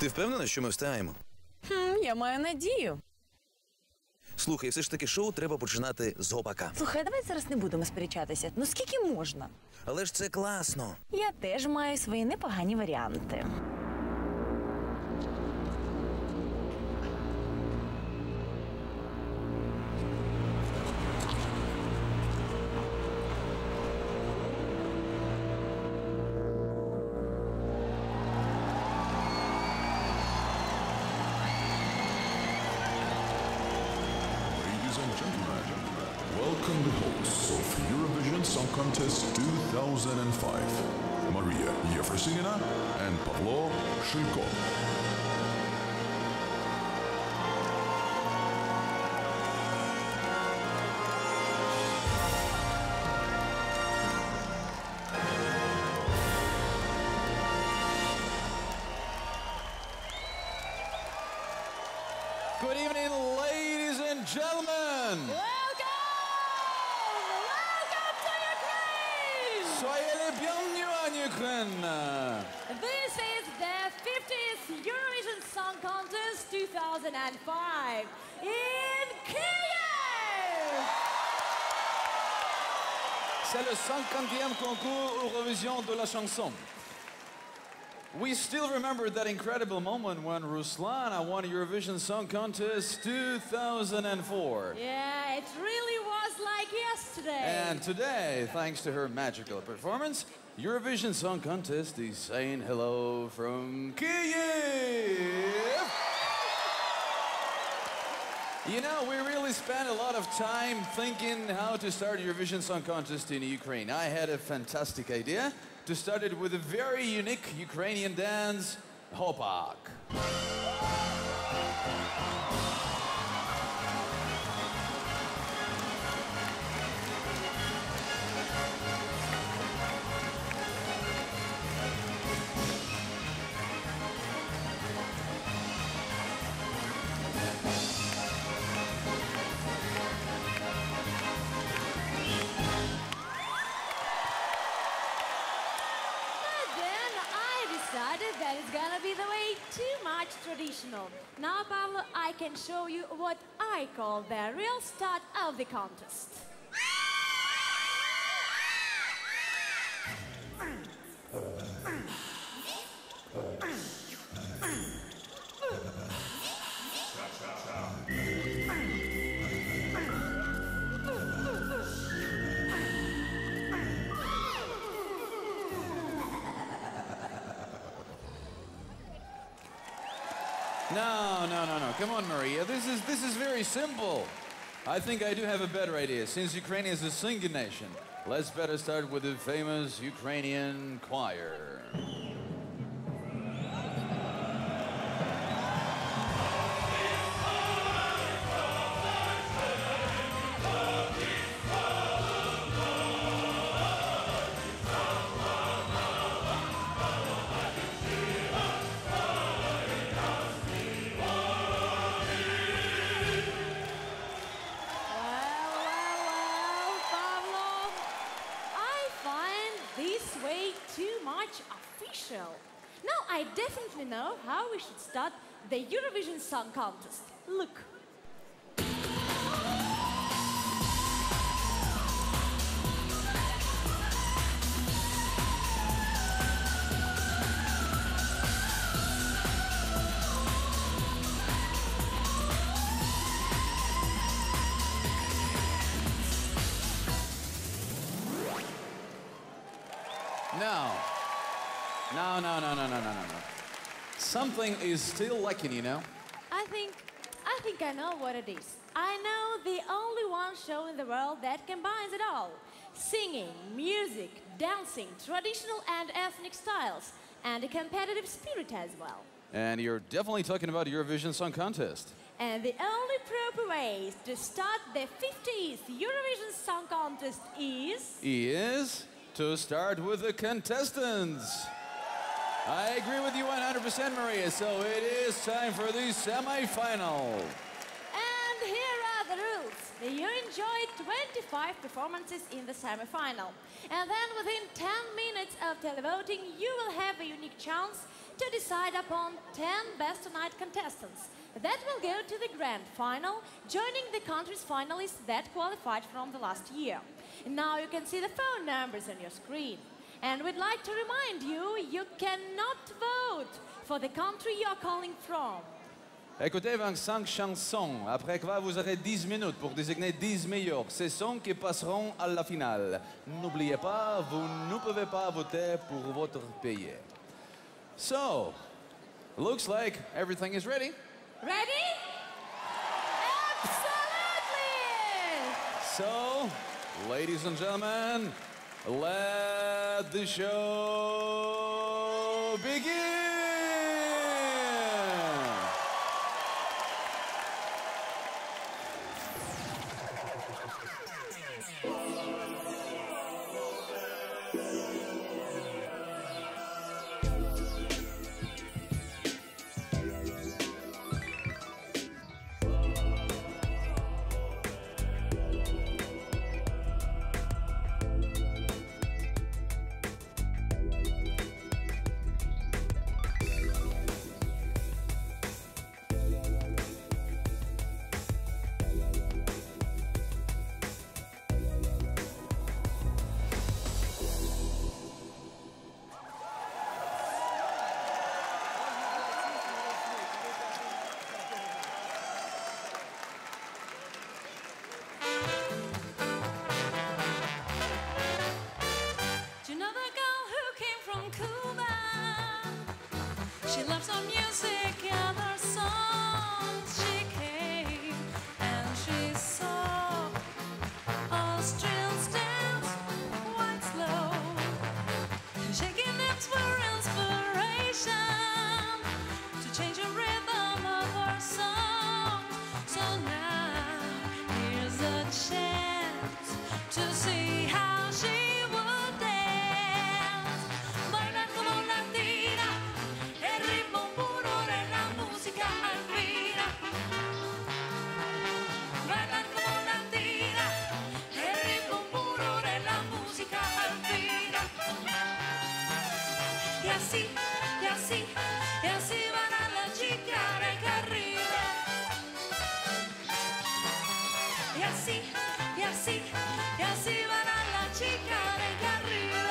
Ти впевнена, що ми встигаємо? Я маю надію. Слухай, все ж таки шоу треба починати з гопака. Слухай, давай зараз не будемо сперечатися. Ну скільки можна? Але ж це класно. Я теж маю свої непогані варіанти. Welcome the hosts of Eurovision Song Contest 2005, Maria Efrosnina and Pavlo Shylko. Good evening, ladies and gentlemen. Soyez les bienvenus en Ukraine. This is the 50th Eurovision Song Contest 2005 in Kiev. C'est le 50e concours Eurovision de la chanson. We still remember that incredible moment when Ruslana won Eurovision Song Contest 2004. Yeah, it really was like yesterday. And today, thanks to her magical performance, Eurovision Song Contest is saying hello from Kyiv. You know, we really spent a lot of time thinking how to start Eurovision Song Contest in Ukraine. I had a fantastic idea to start it with a very unique Ukrainian dance, hopak. That it's gonna be the way too much traditional. Now, Pavlo, I can show you what I call the real start of the contest. No. Come on, Maria. This is very simple. I think I do have a better idea. Since Ukraine is a singing nation, let's better start with the famous Ukrainian choir. Now I definitely know how we should start the Eurovision Song Contest. Look. No. Something is still lacking, you know? I think I know what it is. I know the only one show in the world that combines it all. Singing, music, dancing, traditional and ethnic styles, and a competitive spirit as well. And you're definitely talking about Eurovision Song Contest. And the only proper way to start the 50th Eurovision Song Contest is to start with the contestants. I agree with you 100%, Maria. So it is time for the semi-final. And here are the rules. You enjoyed 25 performances in the semi-final. And then within 10 minutes of televoting, you will have a unique chance to decide upon 10 best tonight contestants that will go to the grand final, joining the country's finalists that qualified from the last year. Now you can see the phone numbers on your screen. And we'd like to remind you, you cannot vote for the country you are calling from. Écoutez 25 chansons, après quoi vous aurez 10 minutes pour désigner 10 meilleurs. Ces sons qui passeront à la finale. N'oubliez pas, vous ne pouvez pas voter pour votre pays. So, looks like everything is ready. Ready? Absolutely! So, ladies and gentlemen, let the show begin! Do you know the girl who came from Cuba? She loves our music and our songs. She came and she saw Austrians dance quite slow, shaking hips for inspiration to change the rhythm of our song. So now here's a chance to see how she would dance. Baila como latina, el ritmo puro de la música alpina. Baila como latina, el ritmo puro de la música alpina. Y así, y así, y así van a la chica de Caribe. Y así, y así, y así van a la chica de Caribe.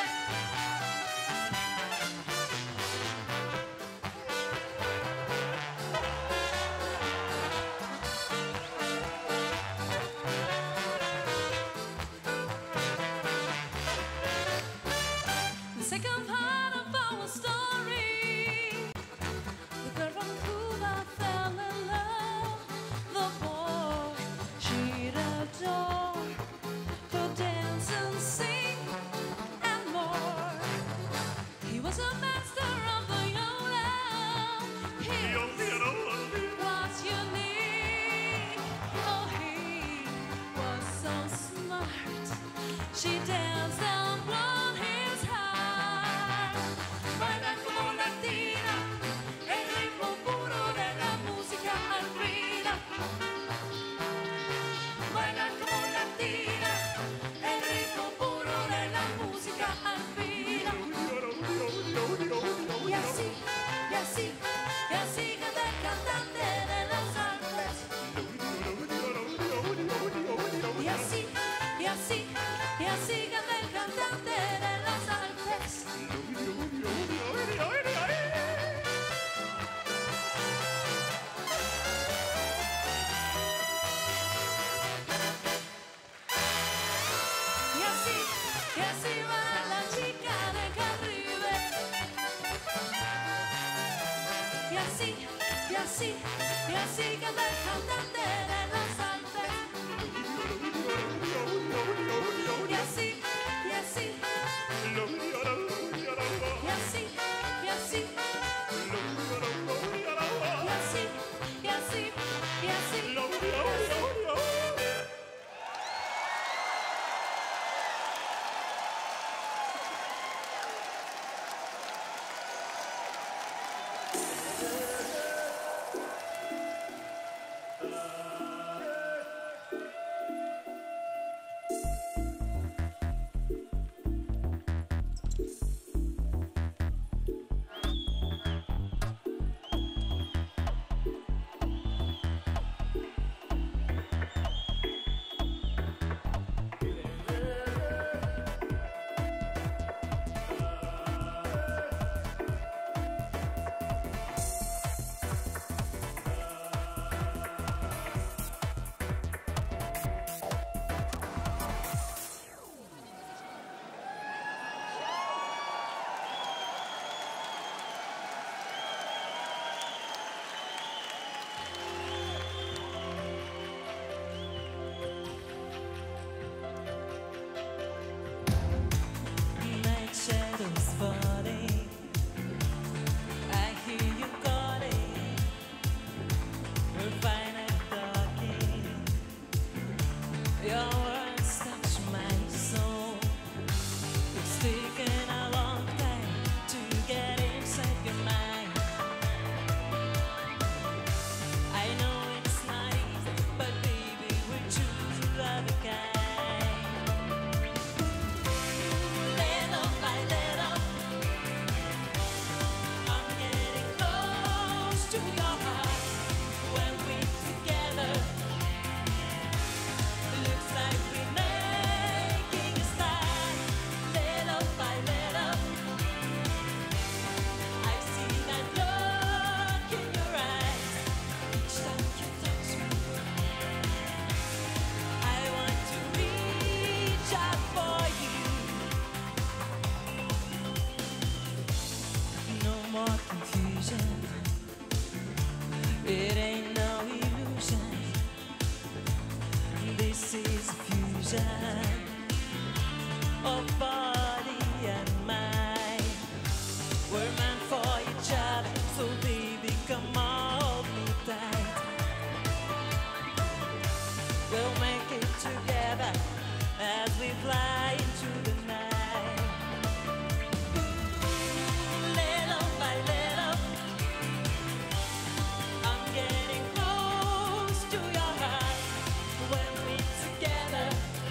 The second part of our story, the girl from Cuba fell in love. The boy she'd adore could dance and sing and more. He was a master of the yodel. His was unique. Oh, he was so smart. She danced and won his heart. Baila como latina, el ritmo puro de la música alpina. Baila como latina, el ritmo puro de la música alpina. Y así, y así, y así canta el cantante de los Alpes. Y así, y así, y así canta el cantante de los Alpes. Y así va la chica de Caribe. Y así, y así, y así canta el cantante de los Alpes. Y así, y así, y así, y así, y así, y así, y así. more confusion. It ain't no illusion. This is a fusion of body and mind. We're meant for each other, so baby, come on, hold me tight. We'll make it together as we fly into the night. Little by little, I'm getting close to your heart. When we're together,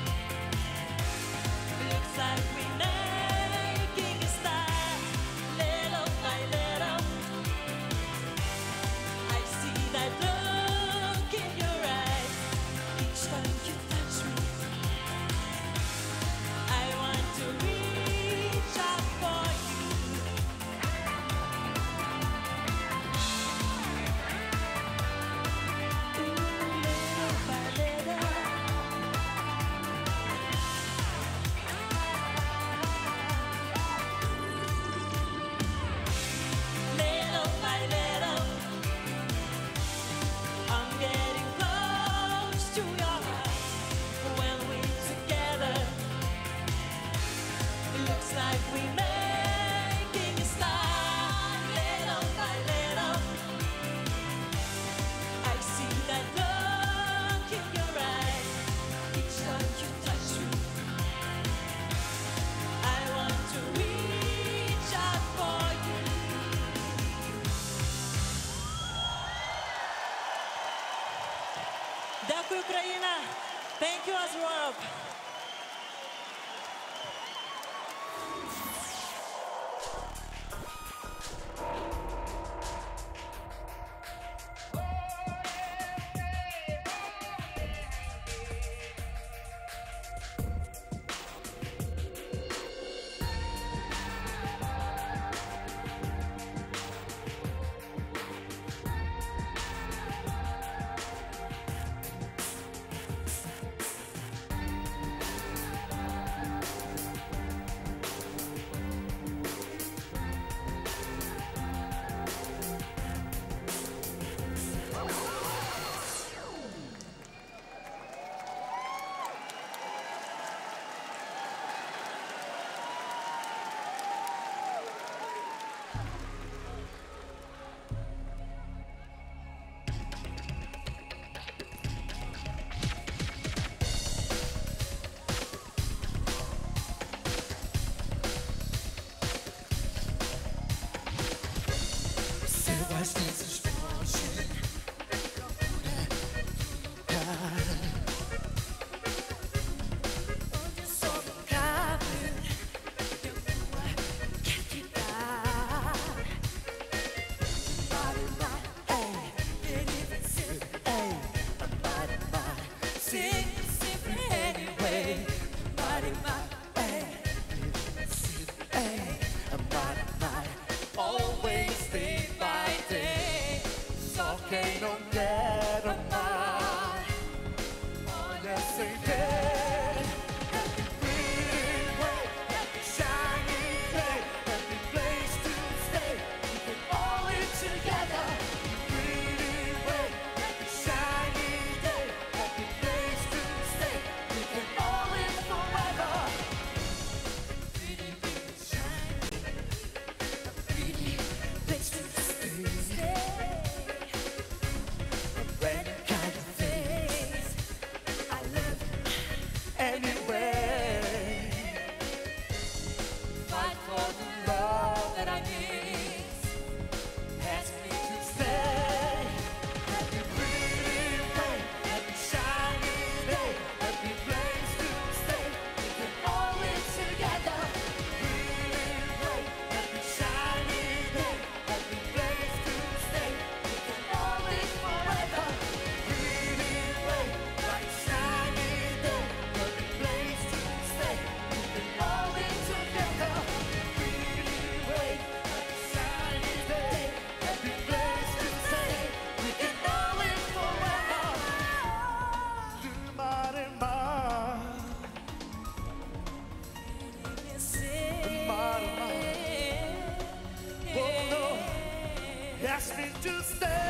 looks like we're making a start. Little by little, I see that look in your eyes. Each time you touch me, I want to reach out for you. Little by little, little by little, I'm getting close to your heart. When we're together, looks like we're making a start. Little by little, I see that look in your eyes. Each time you touch me, I want to reach out for you. Дякую, Україна! Thank you, as Europe! Always day by day. asked me to stay.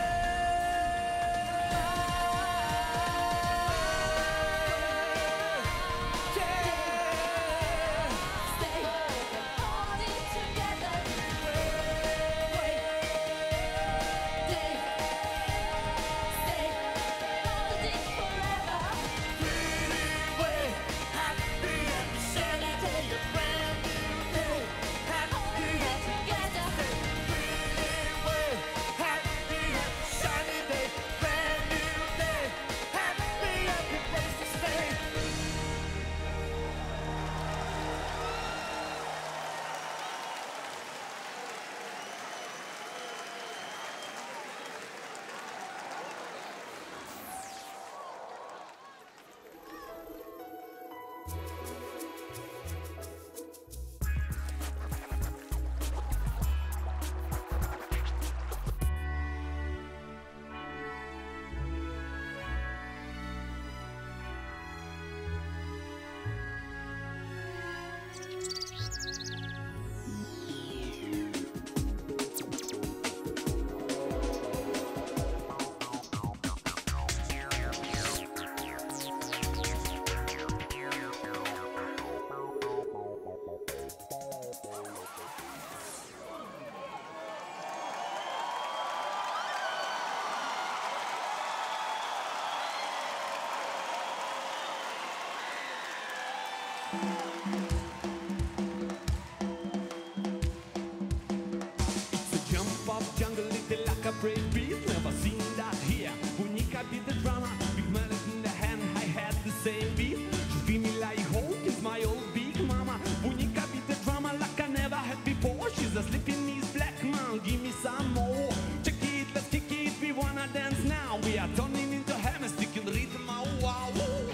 Brave beat, never seen that here. Unica beat the drama, big melody in the hand, I had the same beat. She feel me like hope, it's my old big mama. Unica beat the drama like I never had before. She's a sleeping knees, black man, give me some more. Check it, let's kick it, we wanna dance now. We are turning into hammer, sticking rhythm, oh wow.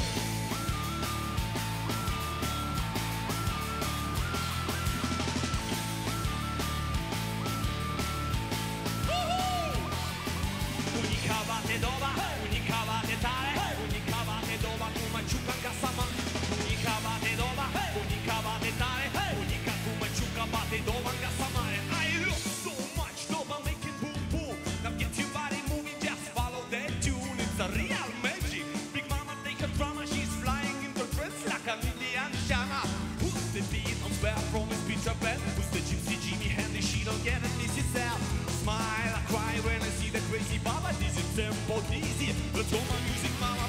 Easy, let's go my music, mama.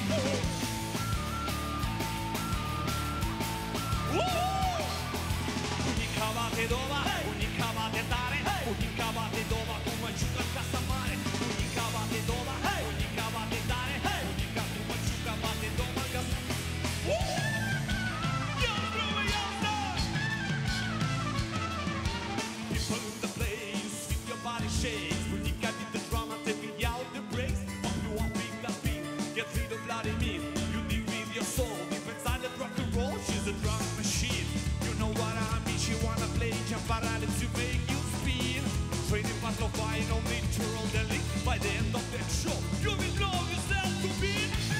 Unicavate dova, unicavate tare, unicavate dova, come ciuca cassa mare. Unicavate dova, unicavate tare, unica come ciuca bate dova cassa. People in the place, with your body shakes. Unicavate the drama, taking out the breaks. Get rid of bloody meat. You live with your soul. Deep inside that rock and roll, she's a drum machine. You know what I mean? She wanna play Jamparale to make you spin. Training pass of fire, no need to roll the link. By the end of that show, you will know yourself to be.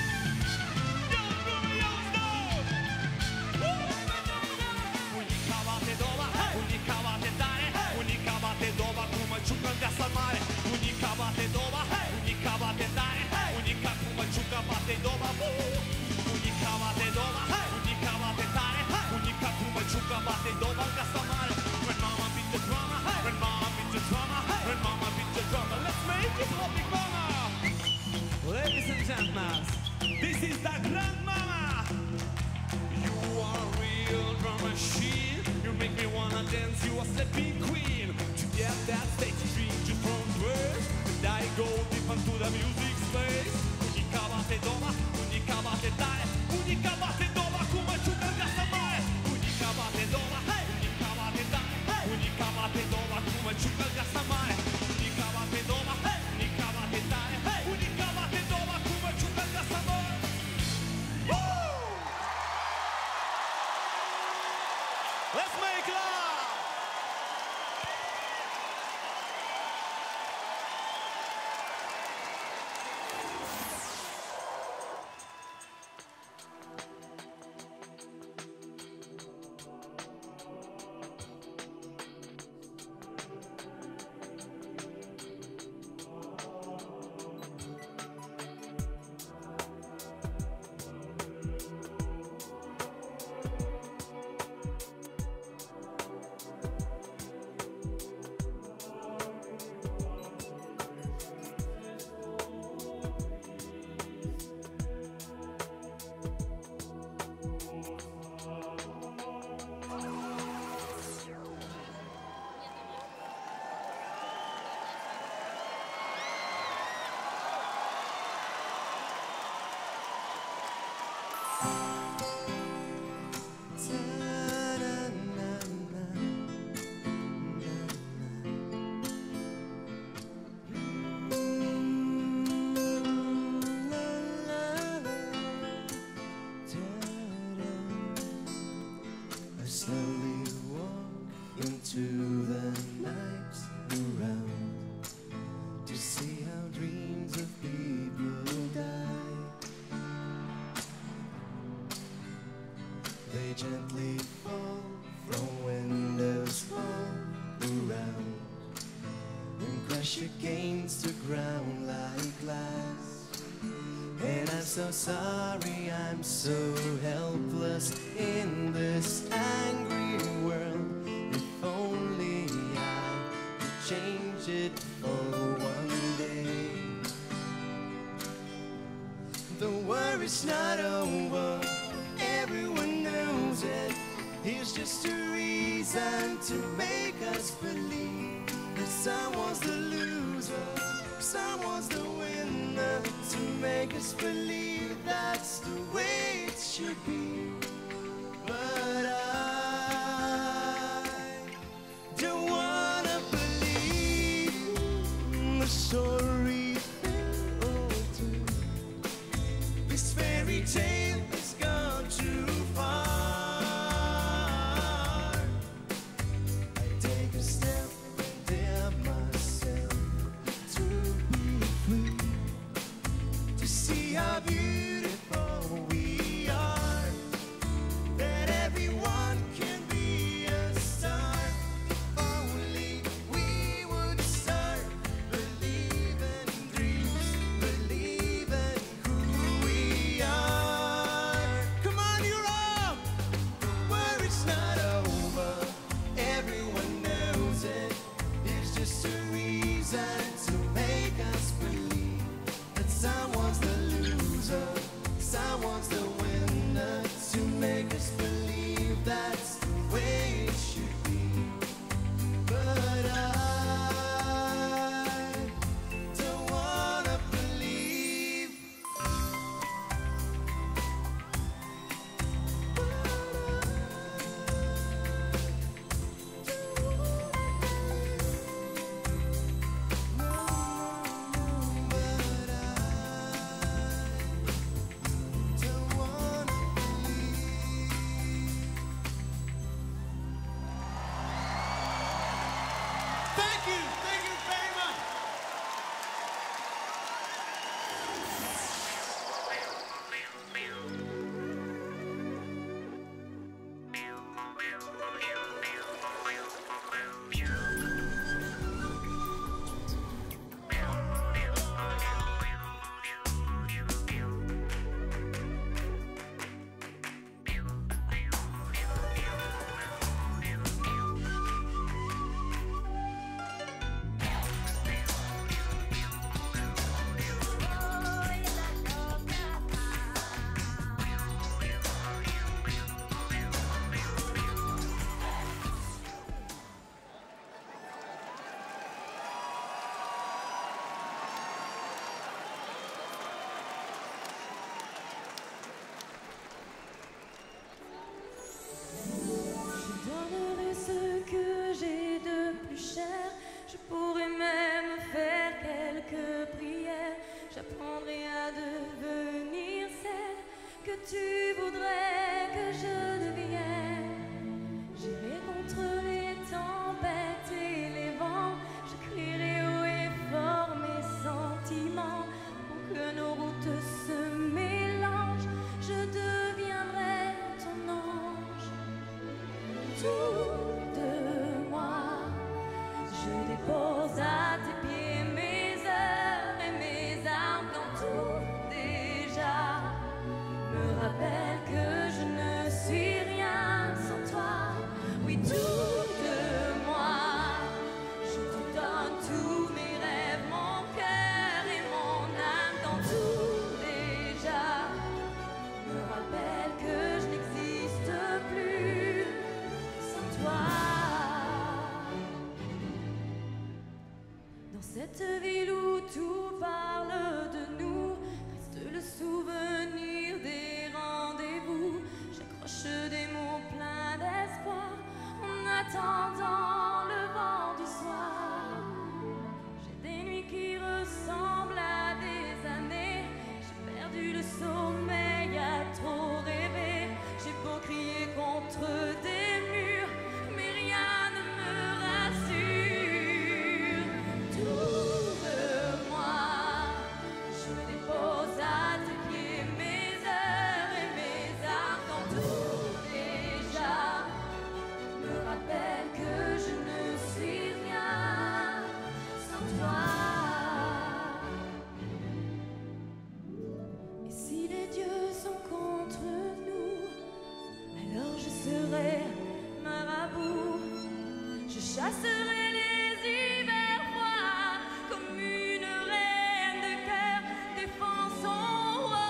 Unicavate dova, unicavate tare, unicavate dova, come ciuca cassa mare. Unicavate dova, unicavate tare, unica come ciuca bate dova. Unicavate dova, unicavate tare, unica come ciuca bate dova cassa mare. When mama beat the drama, when mama beat the drama, when mama beat the drama, let's make it hot, big mama. Ladies and gentlemen, this is the grandmama. You are a real drum machine. You make me wanna dance, you a stepping queen. To get that stage drink you from birth, and I go deep into the music space. Unicavate dova, unicavate tare, unicavate dova, come ciuca cassa mare. Unicavate dova, unicavate tare, unicavate dova, come ciuca cassa mare. Unicavate dova, unicavate tare, unicavate dova, come ciuca cassa mare. Let's make love! crash against the ground like glass. And I'm so sorry, I'm so helpless in this angry world. If only I could change it for one day. The war is not over, everyone knows it. It's just a reason to make us believe that someone's the loser, someone's the winner, to make us believe that's the way it should be. But I don't wanna believe the story told too. This fairy tale has gone too far. I take a step and dare myself to be free, to see how beautiful we are, that everyone can be a star. If only we would start believing in dreams, believing who we are. Come on, Europe! The war is not over, everyone knows it. It's just a reason to make us believe that someone's the loser, someone's the winner, to make us believe that's the way it should be. But I don't wanna believe. Thank you very much. Je donnerai ce que j'ai de plus cher. Je pourrais même faire quelques prières. J'apprendrai à devenir celle que tu voudrais que je devienne. J'irai contre les tempêtes et les vents. Je crierai haut et fort mes sentiments. Pour que nos routes se mélangent, je deviendrai ton ange. Tout de moi, je dépose à tes pieds mes heures et mes armes, quand tout déjà me rappelle que je ne suis rien sans toi. Oui, tout de moi, je te donne tous mes rêves, mon cœur et mon âme, quand tout déjà me rappelle que je n'existe plus sans toi. Dans cette ville où tout parle de nous, reste le souvenir des rendez-vous. J'accroche des mots pleins d'espoir en attendant le vent du soir. J'ai des nuits qui ressemblent à des années. J'ai perdu le sommeil à trop rêver. J'ai beau crier contre des murs, mais rien ne me rassure. Tout de moi, je dépose à tes pieds mes heures et mes armes, quand tout déjà me rappelle que je ne serai marabout. Je chasserai les hivers froids comme une reine de cœur défend son roi.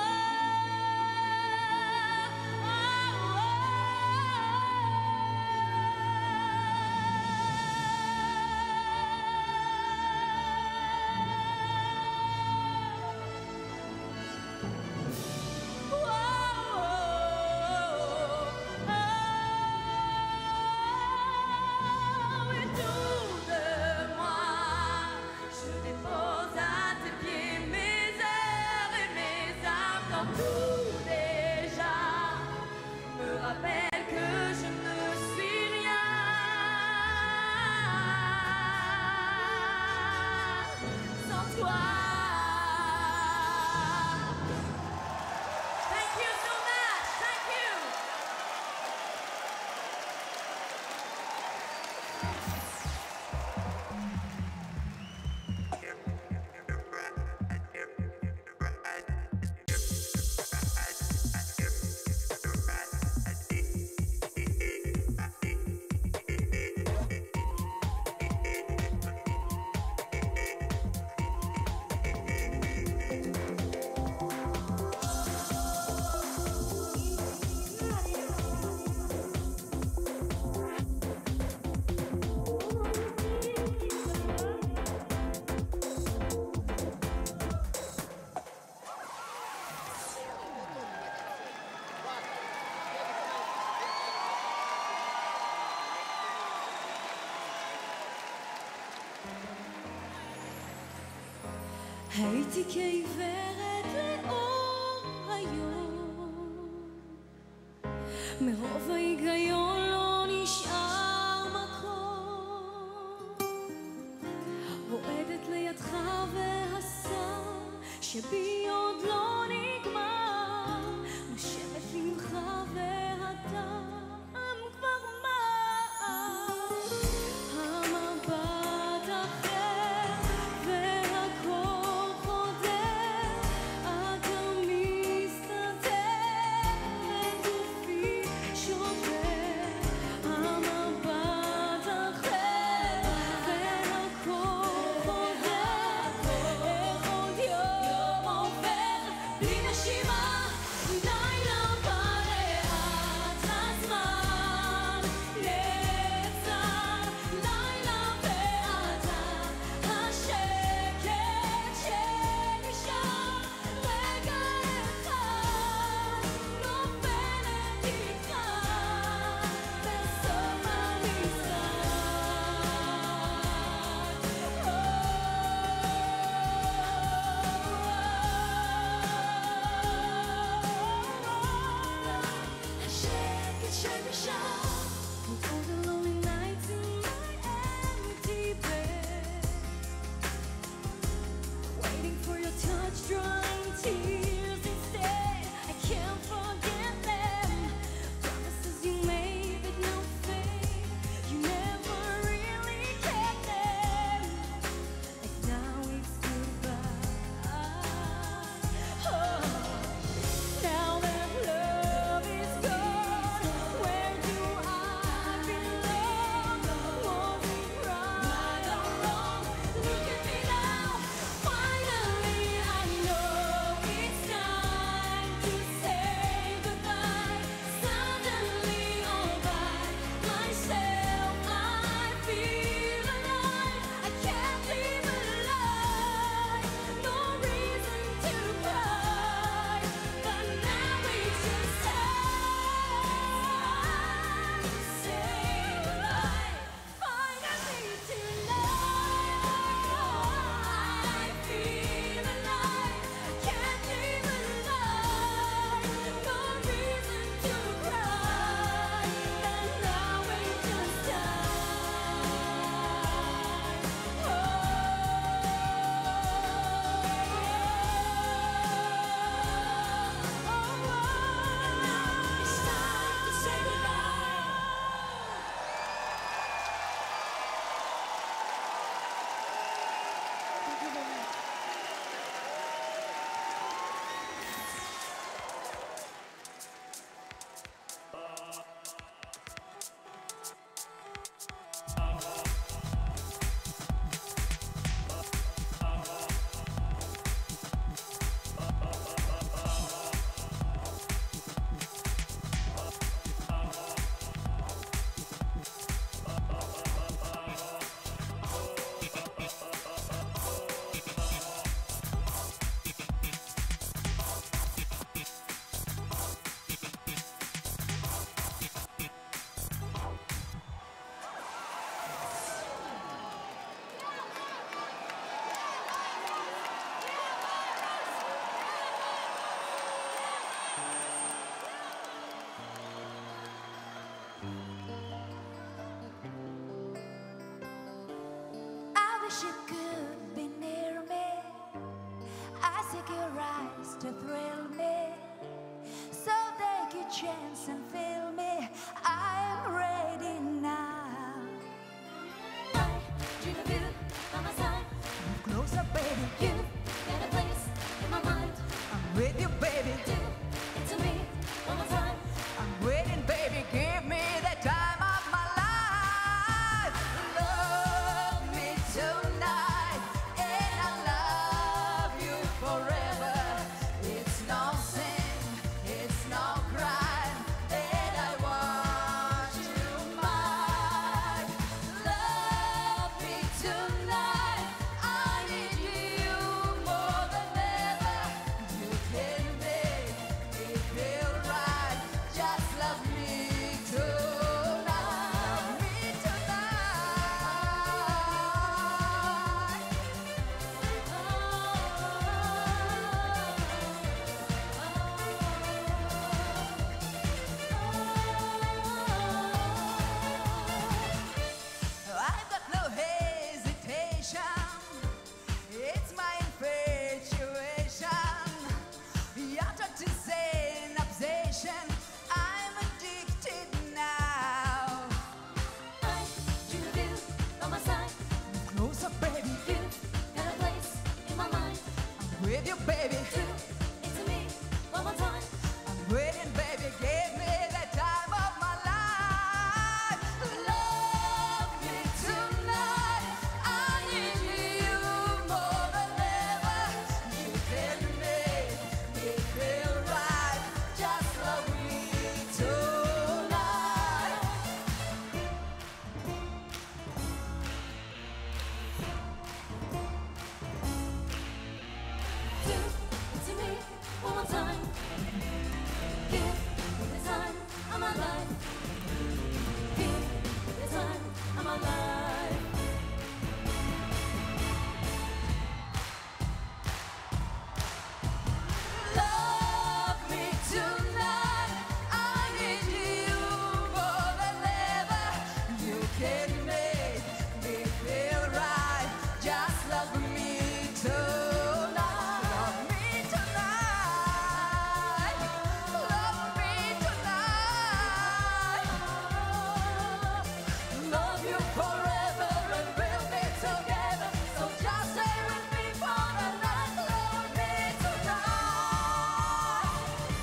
הייתי כעיוורת לאור היום, מרוב ההיגיון לא נשאר מקום, רועדת לידך והסם שבי עוד לא נגמר, נושמת ממך והטעם כבר מר, המבט אחר והכל חודר, אתה מסתתר וגופי שובר, המבט אחר והכל חודר, איך עוד יום עובר wish you could be near me. I seek your eyes to thrill me. So take your chance and feel me. I am ready now. I dream of you by my side. Move closer, baby. You got a place in my mind. I'm with you, baby. Do it to me one more time. I'm waiting, baby. Give me the time of my life. Love me tonight, and I love you forever. It's no sin, it's no crime that I want you mine. Love me tonight. I need you more than ever. You can make me feel right. Just love me tonight. Love me tonight. I've got no hesitation. It's my infatuation. You're taught to say an obsession. I'm addicted now. I dream of you by my side. Closer, baby. You got a place in my mind. I'm with you, baby. Do it to me one more time. I'm waiting, baby. Give me the time of my life. Love me tonight. I need you more than ever. You can make me feel right. Just love me tonight. Do it to me one more time. Give me the time of my life. Give me the time of my life. Love me tonight. I need you more than ever. You can make me feel right. Just love me tonight. Love me tonight. Love me tonight. Love you forever and we'll be together. So just stay with me for the night. Love me tonight.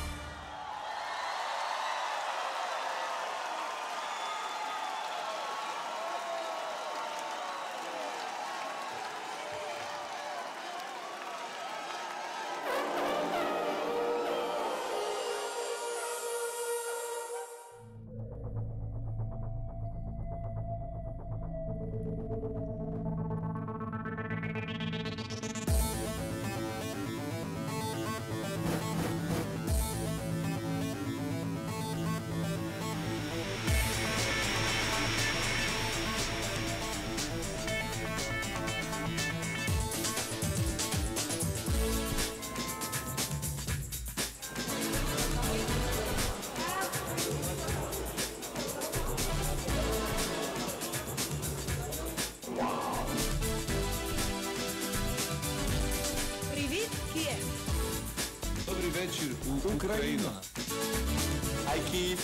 Привіт, Київ! Добрий вечір, Україна. Ай, Київ.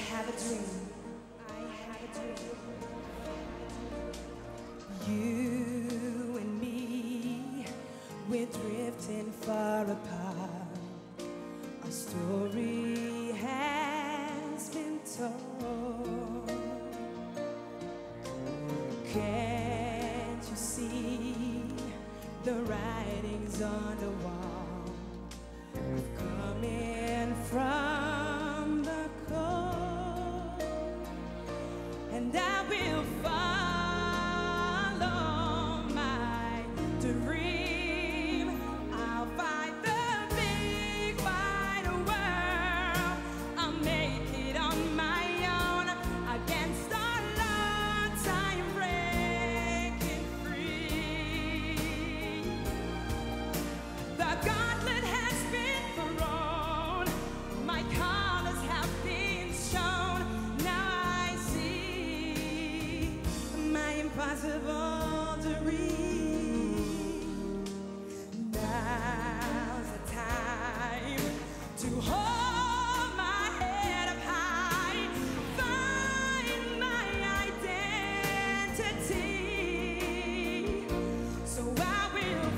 have a dream. I have a dream. You and me, we're drifting far apart. Our story has been told. Can't you see the writings on the wall? Coming from the cold, and I will follow my dream. I'll fight the big wide world. I'll make it on my own against all odds. I'm breaking free. The gauntlet has been thrown. My colors have been shown. Now I see my impossible dream. Now's the time to hold my head up high, find my identity. So I will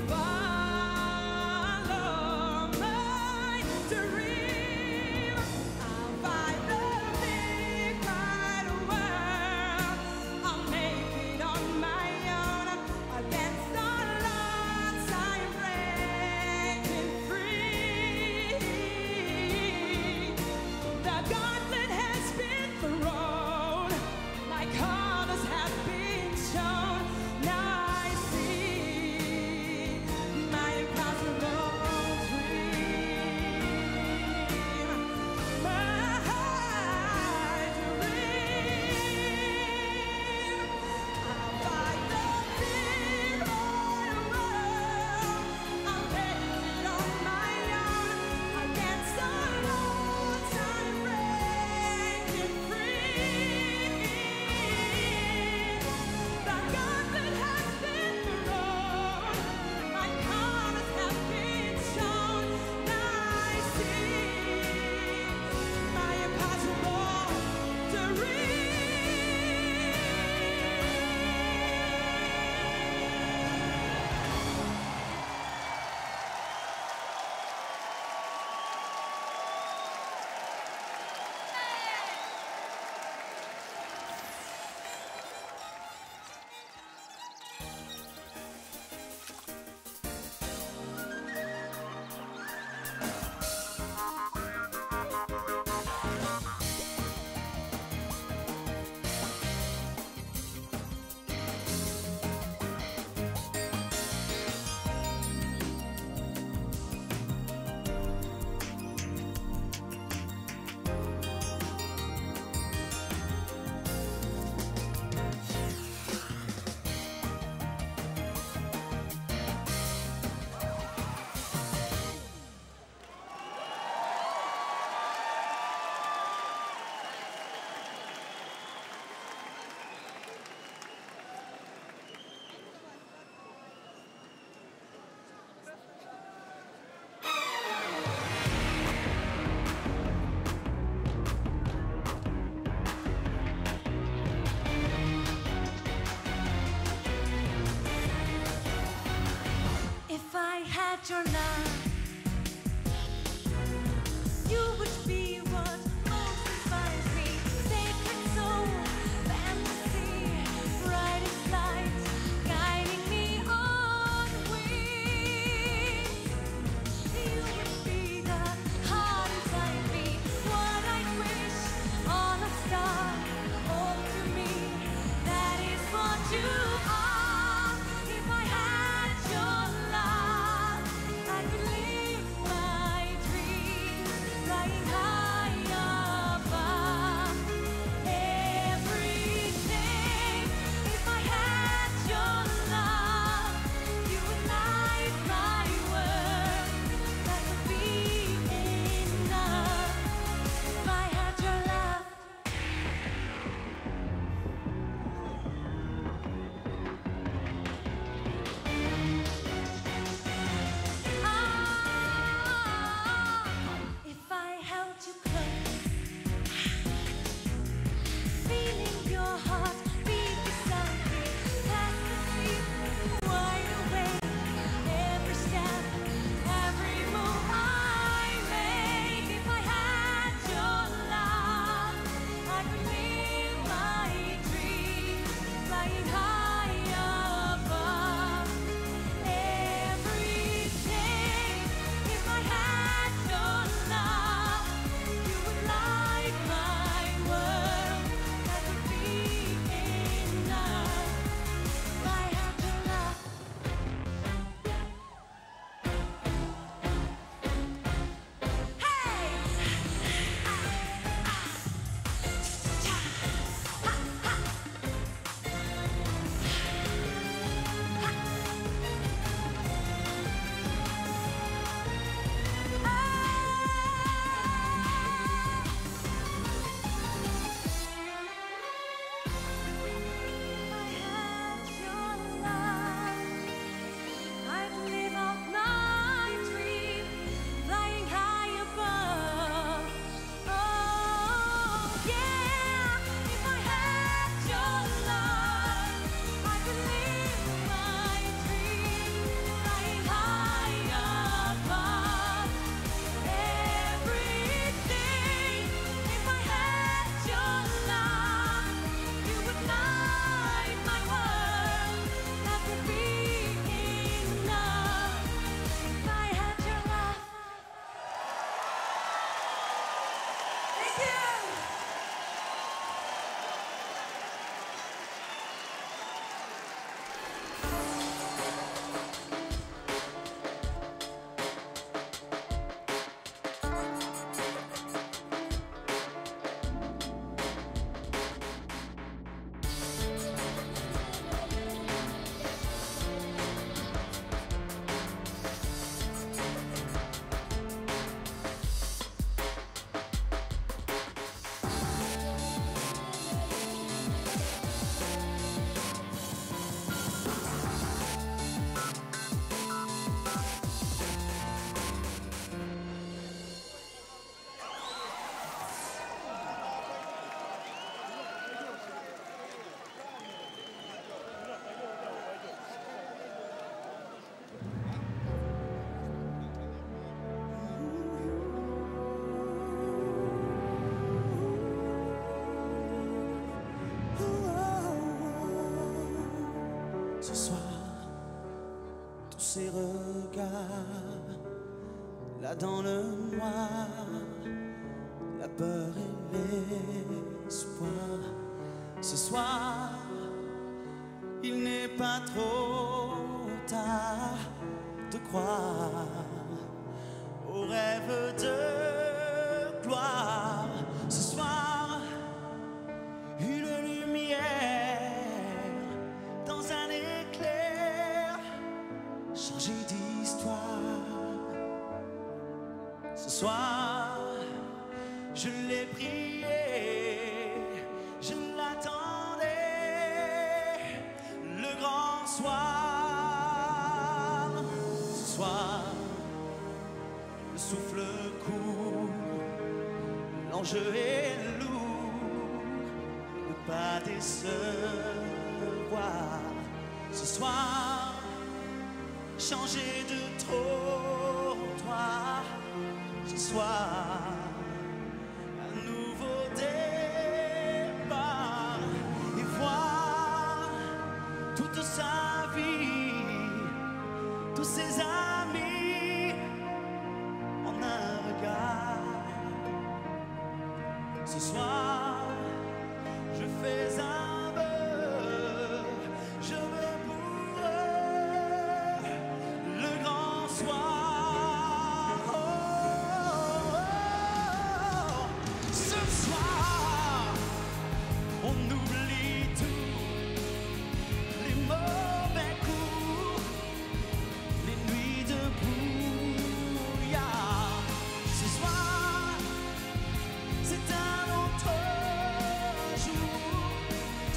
follow my dream. I'll find the big wide world. I'll make it on my own against all odds. I'm breaking free. The gauntlet has been thrown. My colors have been shown. Now I see my impossible dream. My dream. I'll fight the big wide world. I'll make it on my own against all odds. I'm breaking free. The gauntlet has been thrown. My colors have been shown. Now I see my impossible dream. If I had your love, you would be what most inspires me. Sacred soul, fantasy, brightest light, guiding me on wings. You would be the heart inside me, what I wish on a star. Hold to me, that is what you are. If I had your love, I'd ses regards, là dans le noir, la peur et l'espoir. Ce soir, il n'est pas trop tard de croire au rêve de gloire. Ce soir, une lumière dans un éclair, changer d'histoire. Ce soir, je l'ai prié, je l'attendais, le grand soir. Ce soir, le souffle court, l'enjeu est lourd, ne pas décevoir. Ce soir, changer de trottoir. Ce soir, un nouveau départ et voir toute sa vie, tous ses amis en un regard. Ce soir, je fais un vœu, je veux pour eux le grand soir. Ce soir, on oublie tout, les mauvais coups, les nuits de brouillard. Ce soir, c'est un autre jour,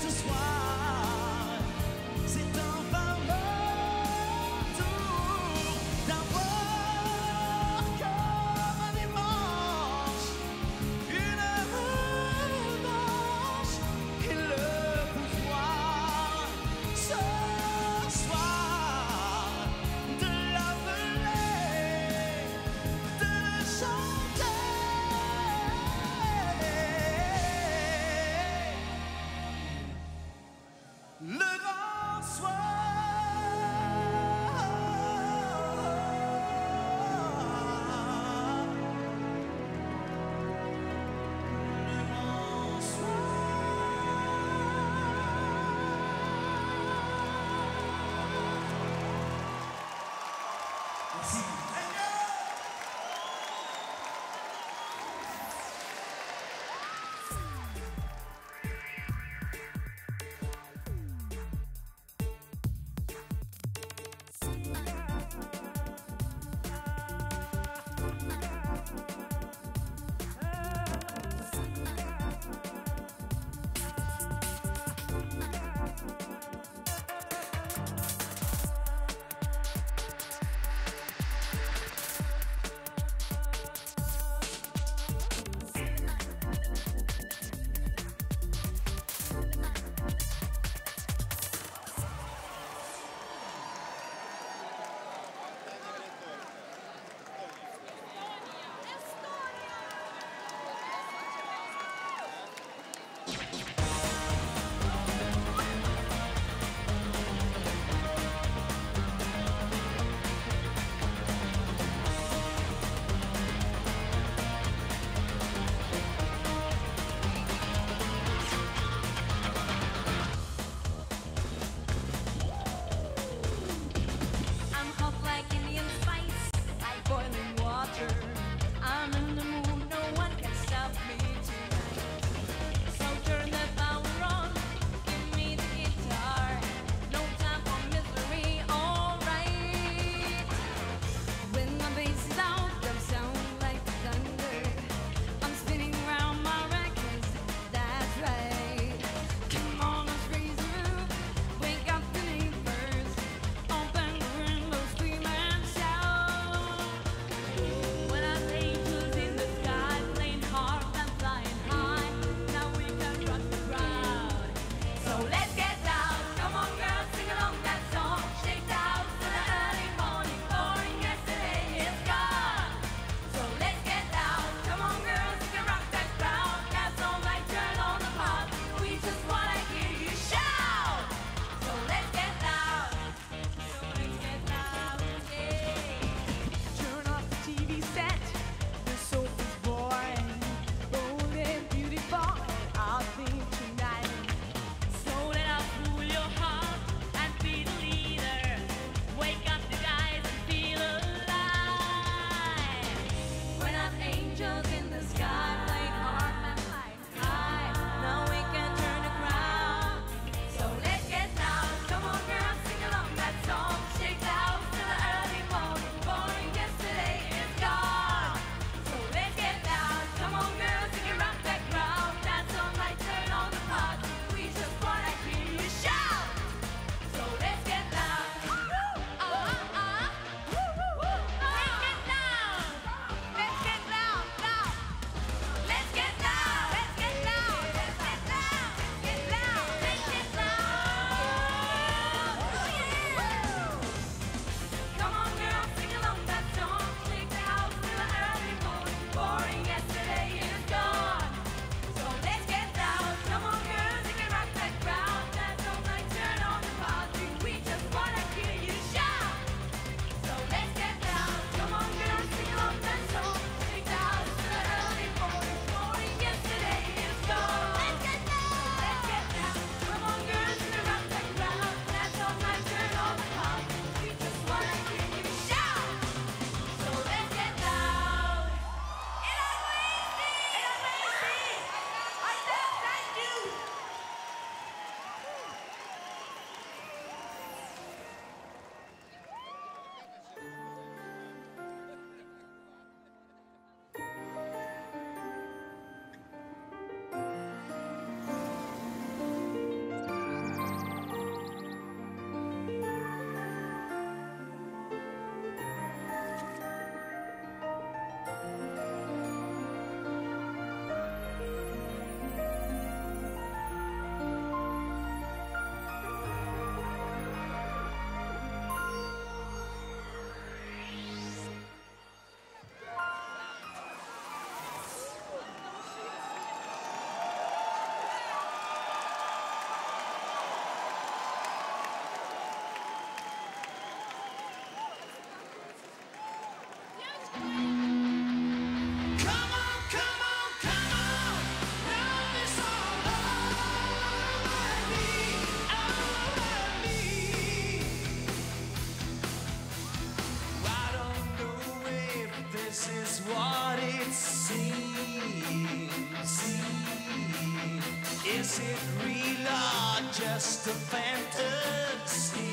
Is it real or just a fantasy?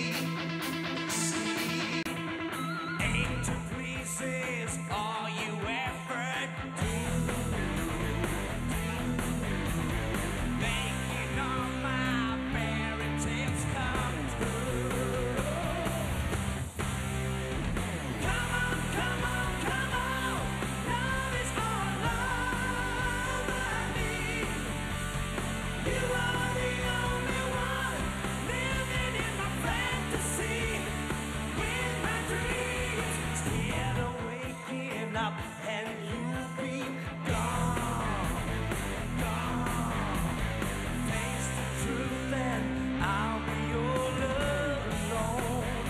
Aim to please is all you ever do. Making all my fairy tales come true. Come on, come on, come on. Love is all over me. You are the only one living in my fantasy. With my dreams, scared of waking up and you'll be gone, gone. Face the truth and I'll be all alone.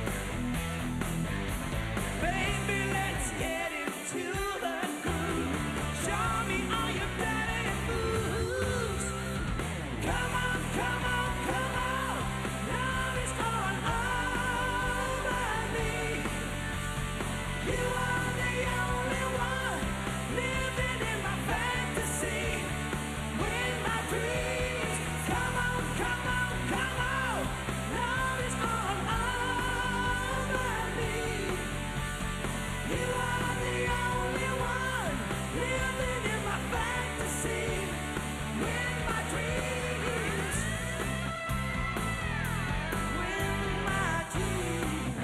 Baby, let's get into the groove. Show me all your dirty moves. Come on, come on, come on. Love is all over me. You are the only one living in my fantasy. With my dreams. Come on, come on, come on. Love is all over me. You are the only one living in my fantasy. With my dreams. With my dreams.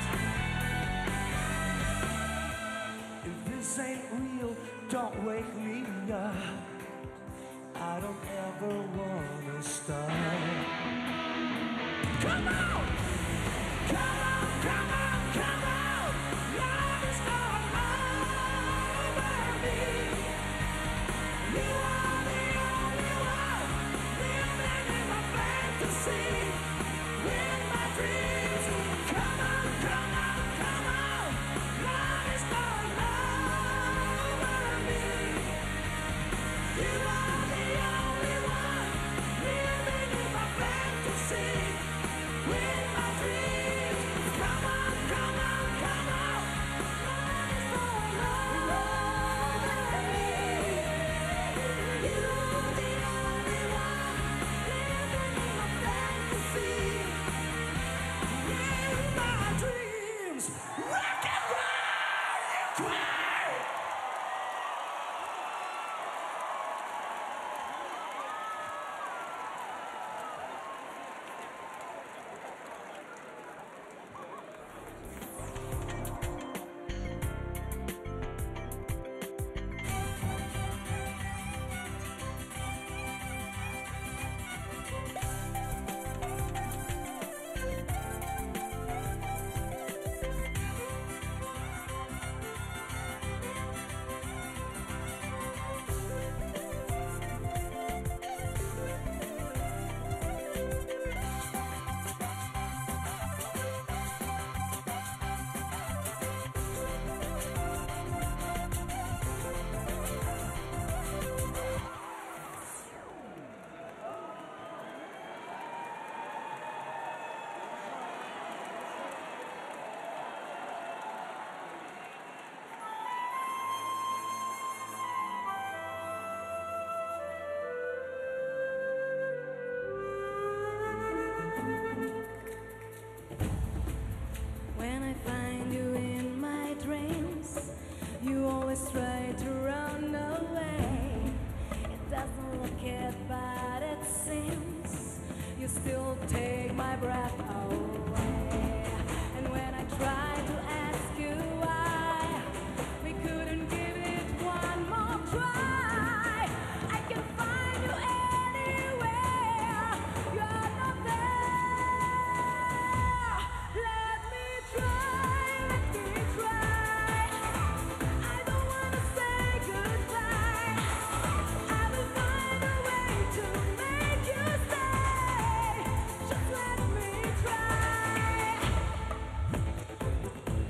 If this ain't real, don't wake me up. I don't ever wanna start. Come on! Come on, come on, come on! Love is all over me. You are the only one living in my fantasy. With my dreams. Come on, come on, come on! Love is all over me. You are the only one living in my fantasy. With my dreams. Come on, come on, come on! Love is all over me. You are the only one living in my fantasy. With my dreams. Rock and roll! Cry! When I find you in my dreams, you always try to run away. It doesn't look it, but it seems you still take my breath away. And when I try to ask you why we couldn't give it one more try, I can find you anywhere. You're not there. Let me try, let me try. I don't wanna say goodbye. I will find a way to make you stay. Just let me try.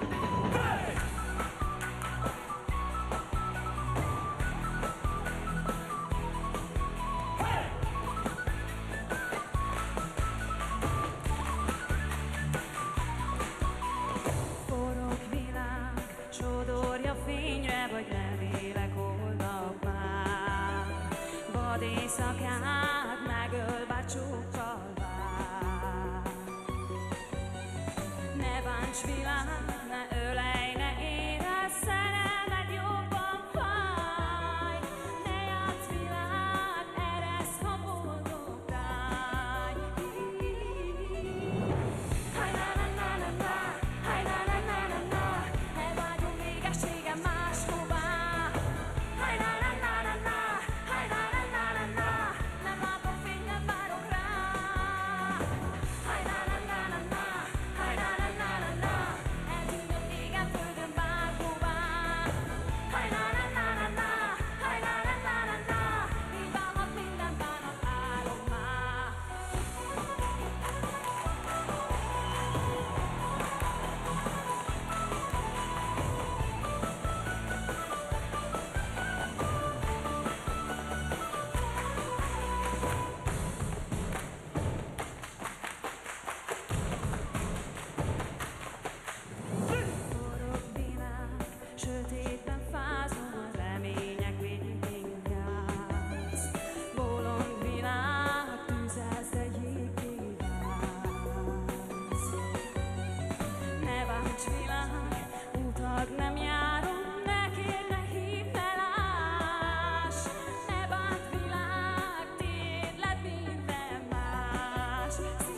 Forog világ, sodorja fényre, vagy levélek oldalak már. Vad éjszakát megöl, bár csókkal vár. Ne bánts világ, ne ölej, ne érezz, szerelmed jobban fáj. Ne játsz világ, eresz, ha boldog táj. Haj-na-na-na-na-na, haj-na-na-na-na-na, ne vágyom végességen máshová. Haj-na-na-na-na-na, haj-na-na-na-na-na, nem látom fényt, nem várok rá. Haj-na-na-na-na-na, haj-na-na-na-na-na, eltűnök égen földön bárhová. Haj-na-na-na-na-na, haj-na-na-na-na-na, így válhat minden bánat álommá. Forog világ, sötétben fázom, a remények végén jársz. Bolond világ, tüzelsz, de jéggé válsz. Ne bánts világ, utat nem járom, ne kérj, ne hívj, ne láss. Ne bánt világ, tiéd lett minden más.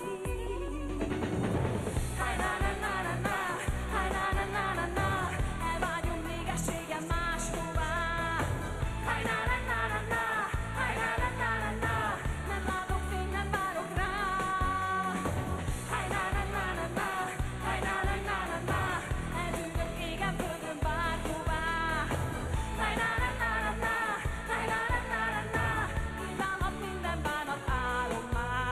Haj-na-na-na-na-na, haj-na-na-na-na-na, elvágyom végességen máshová. Haj-na-na-na-na-na, haj-na-na-na-na-na, nem látok fényt, nem várok rá. Haj-na-na-na-na-na, haj-na-na-na-na-na, eltűnök égen földön bárhová. Haj-na-na-na-na-na, haj-na-na-na-na-na, így válhat minden bánat álommá.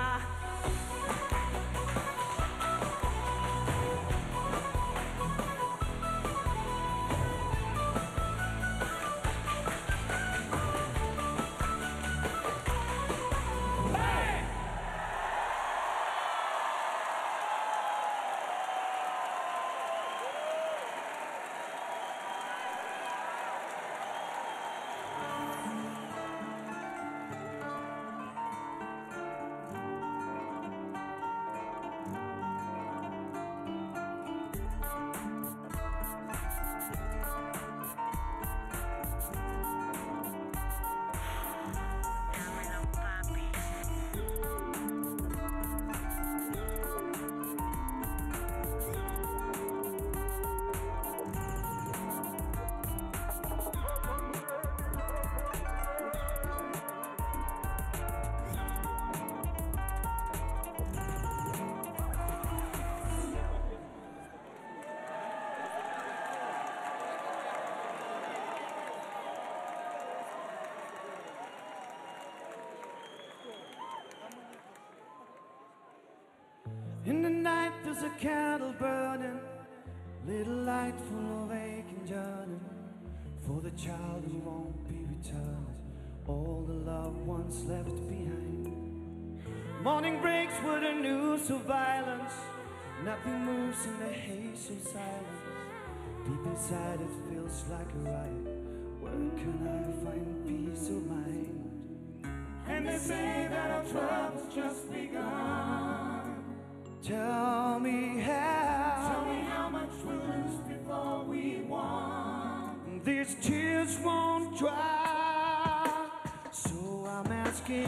In the night there's a candle burning, little light full of aching yearning, for the child who won't be returned, all the loved ones left behind. Morning breaks with a news of violence, nothing moves in the haze of silence. Deep inside it feels like a riot, where can I find peace of mind? And they say that our trouble's just begun. Tell me how much we'll lose before we won. These tears won't dry, so I'm asking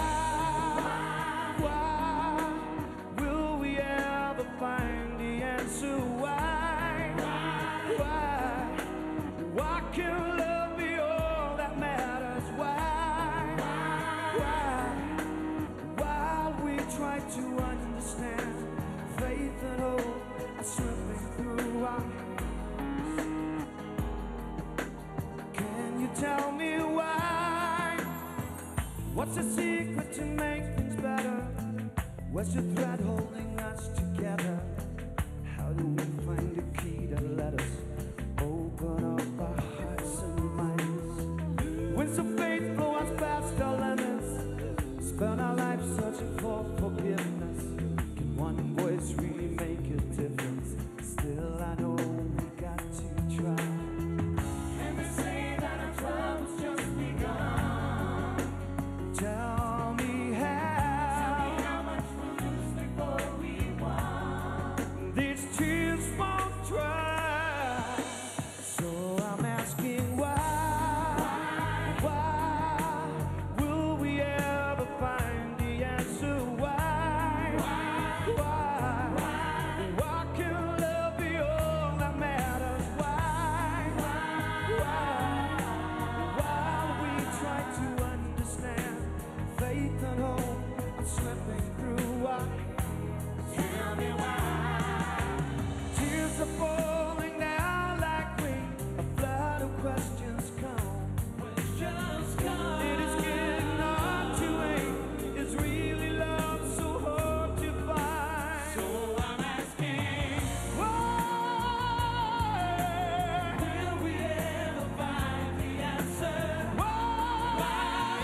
why will we ever find the answer? Why can love be all that matters? While we try to understand, faith and hope are slipping through our hands. Can you tell me why? What's the secret to make things better? What's the thread holding us together? How do we find the key and let us open up our hearts and minds. When some faith blow us past our limits, spend our lives searching for forgiveness. Can one voice really make a difference? Still, I know we got to try. And they say that our trouble's just begun. Tell me how much we'll lose before we won. These tears won't dry. So I'm asking why will we ever find the answer? Why can love be all that matters? While we try to understand, faith and hope are slipping through our hands. Tell me why tears are falling down like rain. A flood of questions come. It is getting hard to aim. Is really love so hard to find? So I'm asking, why will we ever find the answer? Why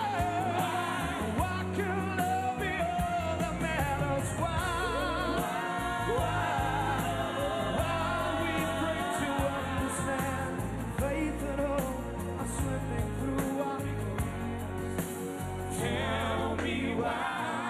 can love be all that matters? Why we pray to understand, faith and hope are slipping through our hands. Tell me why.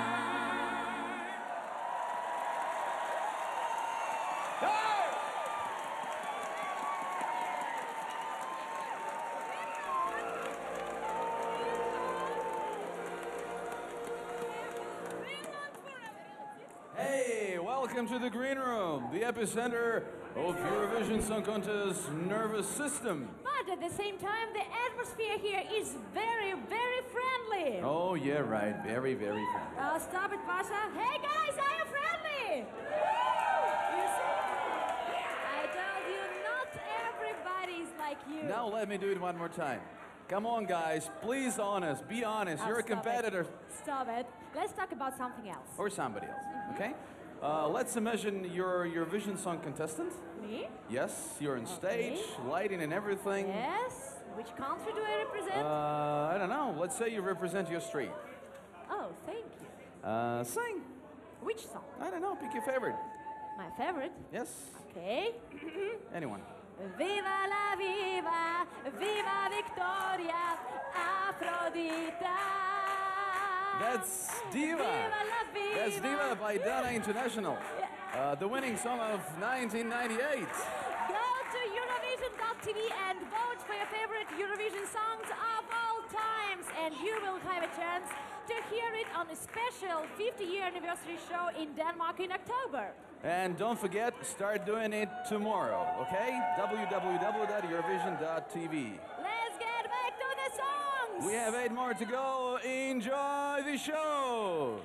Hey, welcome to the Green Room, the epicenter of Eurovision Song Contest nervous system. But at the same time, the atmosphere here is very, very friendly. Oh, yeah, right. Very, very friendly. Oh, stop it, Pasha. Hey, guys, I am friendly. You see? I told you not everybody is like you. Now let me do it one more time. Come on, guys. Please honest. Be honest. Oh, You're a stop it. competitor. Stop it. Let's talk about something else. Or somebody else, okay? Let's imagine you're your Eurovision Song contestant. Me? Yes, you're on stage, lighting and everything. Yes. Which country do I represent? I don't know. Let's say you represent your street. Oh, thank you. Sing. Which song? I don't know. Pick your favorite. My favorite? Yes. Okay. Anyone. Viva la viva, viva Victoria, Afrodita. That's Diva. Viva la viva. That's Diva by Dana International. The winning song of 1998. Go to Eurovision.tv and vote for your favorite Eurovision songs of all times, and you will have a chance to hear it on a special 50-year anniversary show in Denmark in October. And don't forget, start doing it tomorrow, okay? www.eurovision.tv. Let's get back to the songs! We have 8 more to go. Enjoy the show!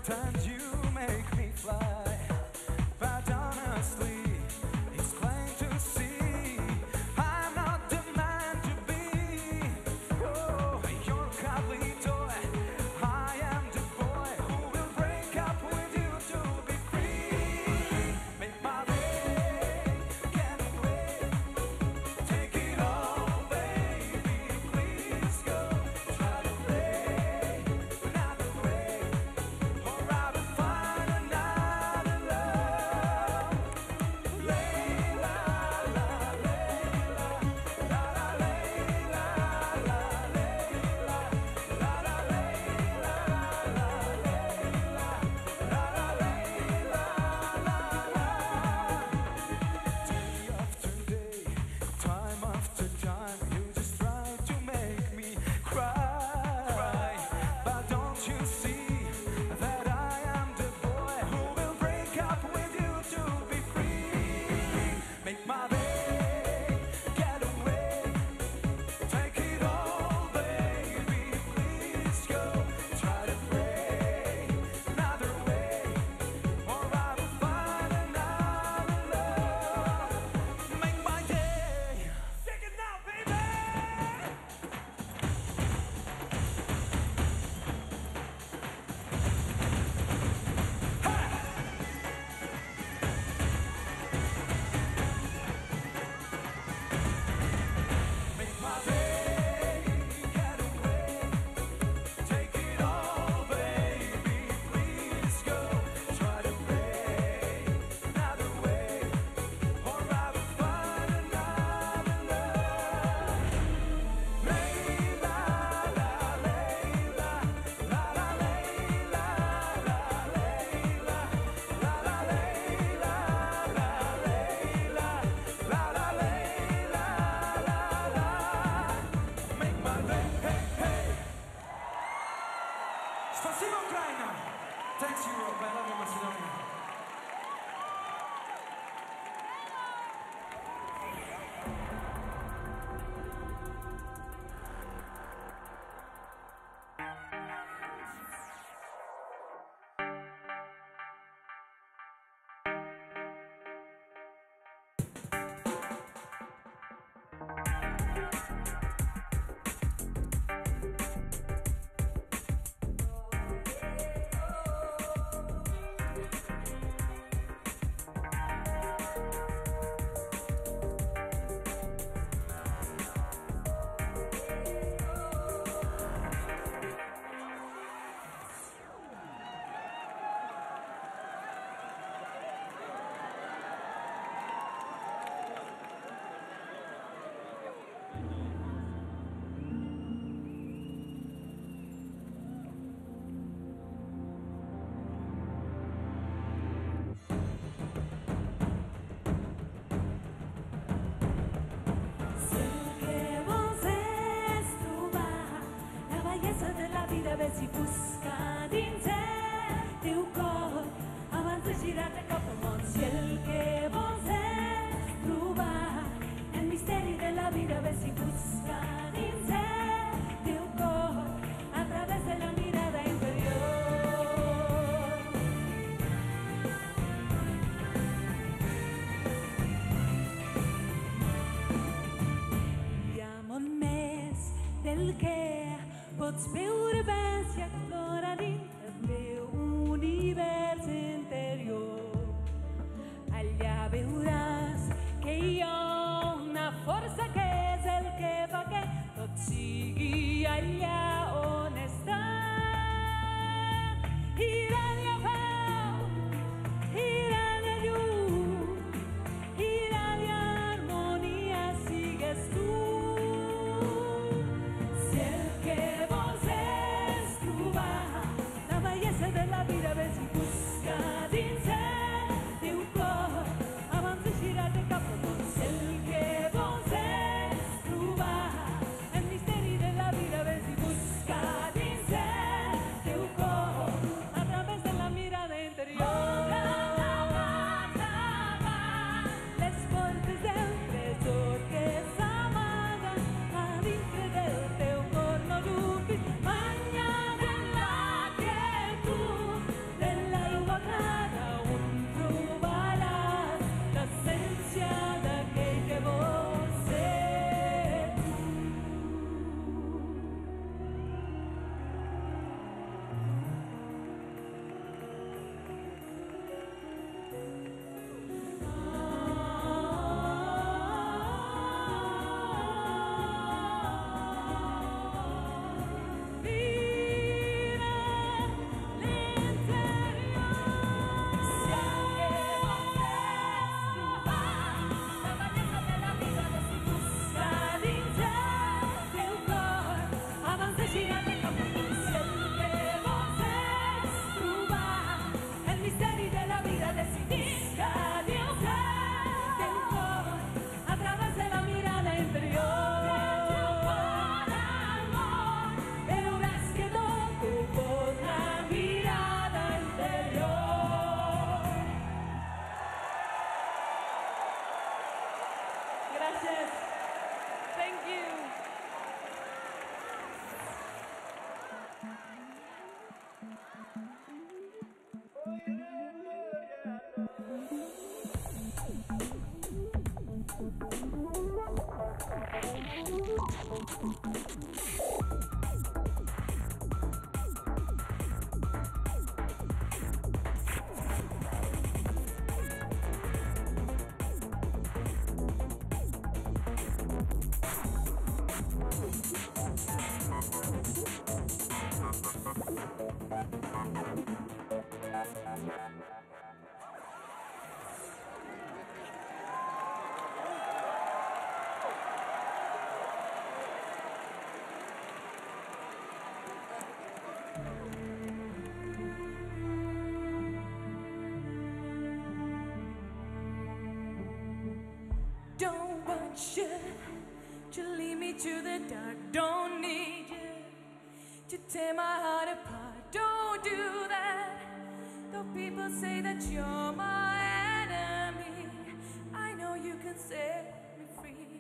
Sometimes you make me fly, but honestly, it's plain to see I'm not the man to be. Oh, you're a cuddly toy, I am the boy who will break up with you to be free. Make my day, get away, take it all, baby, please go. Try to play another way, or I will find another love. Layla, la, Layla, la, la, Layla, la, Layla, la, la, Layla, la, Layla, la, la, Layla, la, la. Day after day, time after time, you just try to make me cry. But don't you see that I am the boy who will break up with you to be free? Make my day, get away, take it all, baby, please go. Try to play another way, or I will find another love. Make my day. Sing it now, baby. Make my day, get away, take it all, baby, please go. Try to play another way, or I will find another love. Layla, la, Layla, la, la, Layla, la, Layla, la, la, Layla, la, Layla, la, la, Layla, la, la. Make my day, hey, hey. Спасибо, Украина. Thanks, Europe. I love you, Macedonia. Sé que vos es trobar la bellesa de la vida, ves i busca dins teu cor abans de girar-te cap al món. Si el que vos és trobar el misteri de la vida, ves i busca dins teu cor a través de la mirada interior. Hi ha molt més del que pots veure ben si explora dins el teu univers interior. Allà veuràs que hi ha una força que és el que fa que tot sigui allà on està. Iràdia pau, iràdia llum, iràdia harmonia sigues tu. Si el que vols és trobar Don't want you to lead me to the dark. Don't need you to tear my heart apart. Don't do that. Though people say that you're my enemy, I know you can set me free.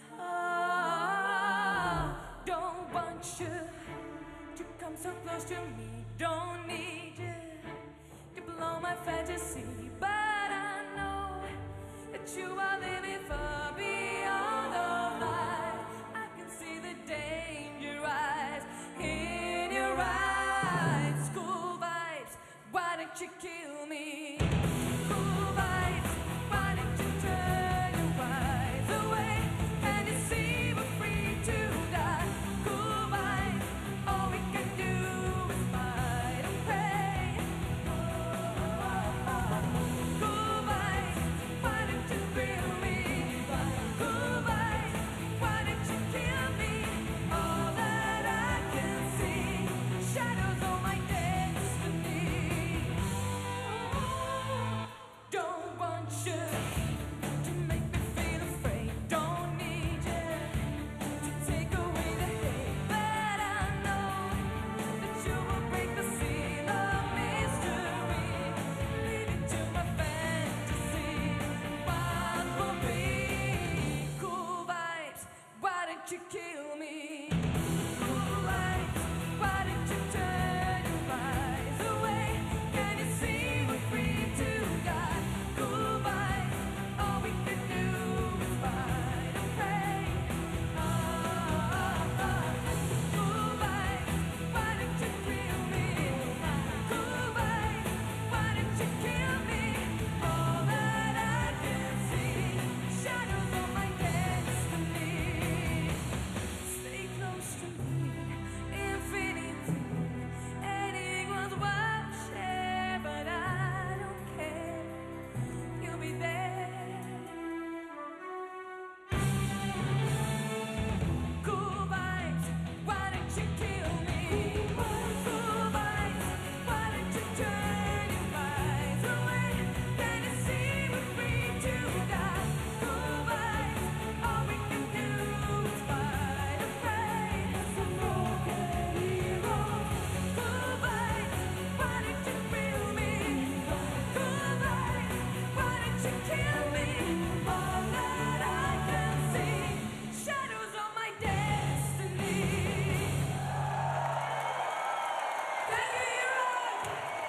Ah, don't want you to come so close to me. Don't need you to blow my fantasy, but I know that you are living far beyond the light. I can see the danger rise in your eyes. School vibes, why don't you kill me? School vibes, why don't you turn your eyes away? Can you see we're free to die? School vibes, all we can do is fight and pray. School vibes, why don't you thrill me? School vibes, why don't you kill me? All that I can see, shadows on my destiny. Don't want you to make me feel afraid. Don't need you to take away the hate, but I know that you will break the seal of mystery, leading to my fantasy. What will be? Cool vibes, why don't you kill me? Cool vibes, why don't you turn your eyes away? Can you see we're free to die? Cool vibes, all we can do is fight and pray. Cool vibes, why don't you thrill me? Cool vibes, why don't you kill me? All that I can see, shadows on my destiny. Stay close to me, infinity. Anyone's wild share, but I don't care. You'll be there. Cool vibes, why don't you kill me? Cool vibes, why don't you turn your eyes away? Can you see we're free to die? Cool vibes, all we can do is fight and pray. Some broken heroes. Cool vibes, why don't you thrill me? Cool vibes, why don't you kill me? All that I can see, shadows on my destiny. Thank you, Europe.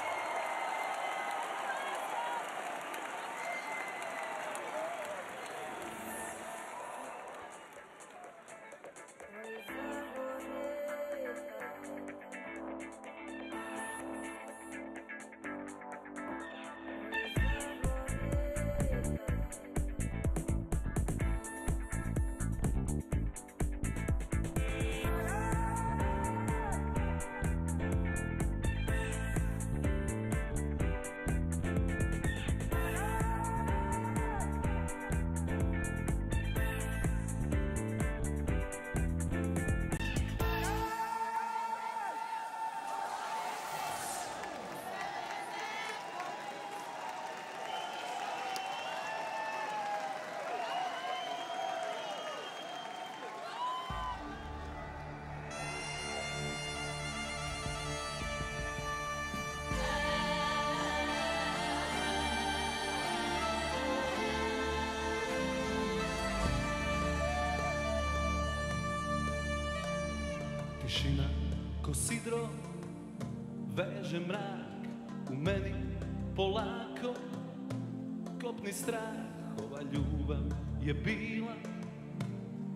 Tišina ko sidro veže mrak u meni polako kopni strah. Ova ljubav je bila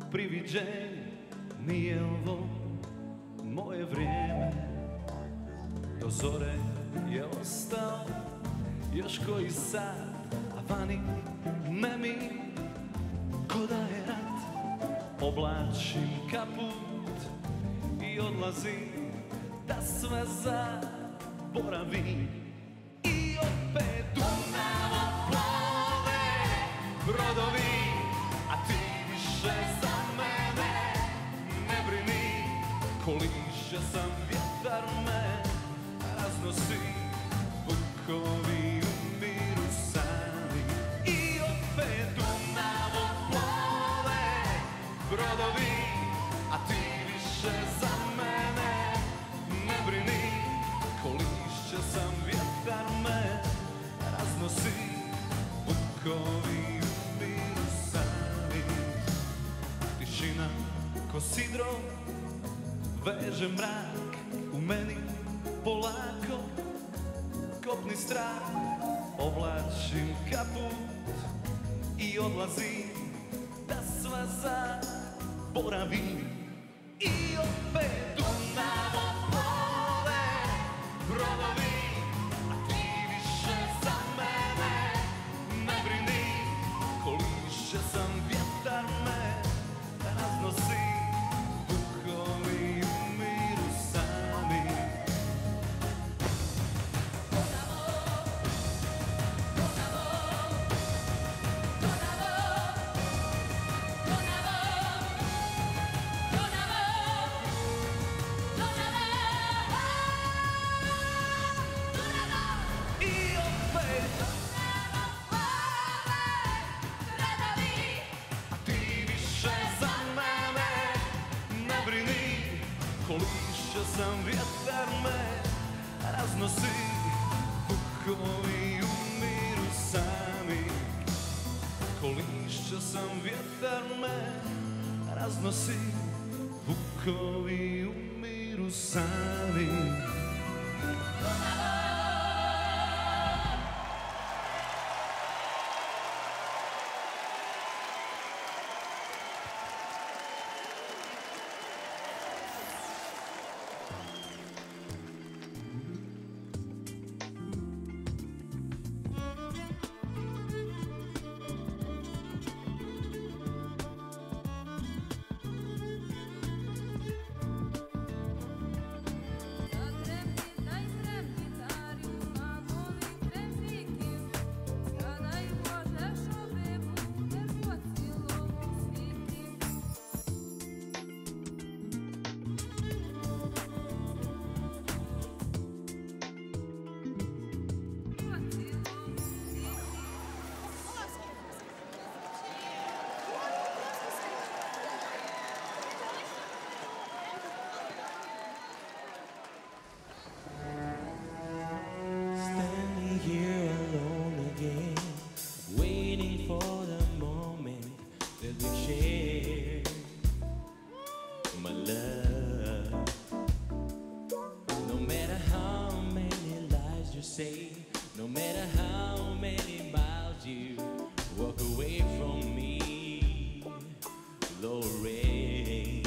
priviđenje, nije ovo moje vrijeme. Do zore je ostao još koji sat, a vani memi ko da je rat. Oblačim kaput i odlazim da sve zaboravim. I opet Dunavom plove brodovi, a ti više za mene ne brini. Ko lišća sam, vjetar me raznosi, vukovi umiru sami. I opet Dunavom plove brodovi, a ti više za mene ne brini. Ko lišća sam, vjetar me raznosi, vukovi umiru sami. Tišina ko sidro veže mrak u meni polako. Kopni strah, oblačim kaput i odlazim da sve zaboravim. I opet Dunavom plove brodovi, a ti više za mene ne brini. Ko lišća sam, vjetar me raznosi, vukovi umiru sami. Sam vjetar me raznosi, vukovi umiru sami. Ko lišća sam, vjetar me raznosi, vukovi umiru sami. No matter how many miles you walk away from me, Lorraine.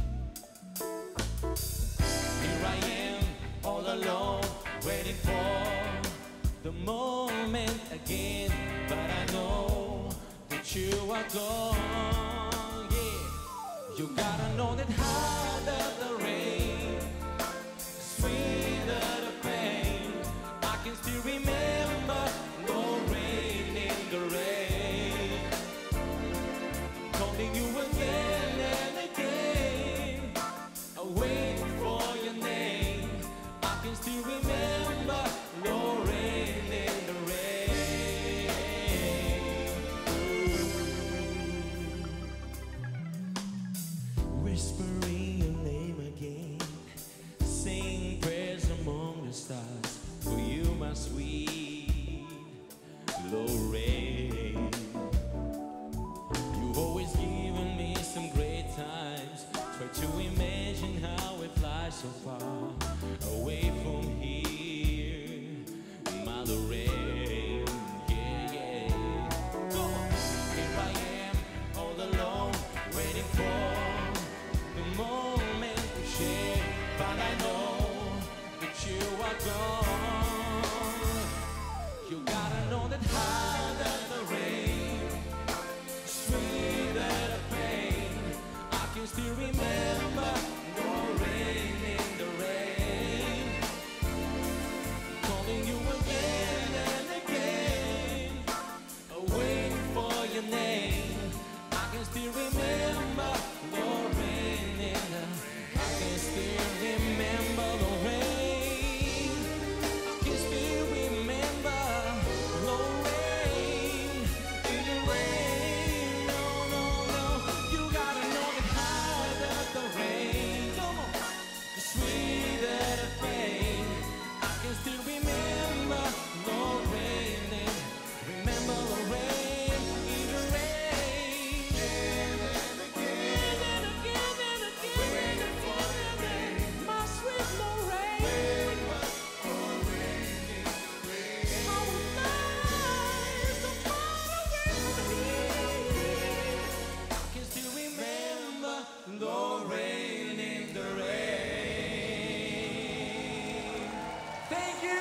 Here I am, all alone, waiting for the moment again. But I know that you are gone, yeah. You gotta know that harder the rain, sweeter the pain. I can still remember no rain in the rain, calling you again and again. I wait for your name. I can still remember no rain in the rain. Whispering your name again, sing prayers among the stars for you, my sweet Lorraine. You've always given me some great times. Try to imagine how it flies so far away from here, my Lorraine. Yeah, yeah. Go. Here I am, all alone, waiting for are gone. You gotta know that harder the rain, sweeter the pain. I can still remember the rain in the rain, calling you again and again, waiting for your name. I can still remember the rain in the, I can still remember the rain. I can still remember the rain in the rain. No, no, no. You gotta know that harder the rain, the sweeter the pain. I can still remember the rain in, remember the rain in the rain. Again and again and again and again and again. My sweet Lorraine. How nice to find a rain. I can still remember the rain in the rain. Thank you.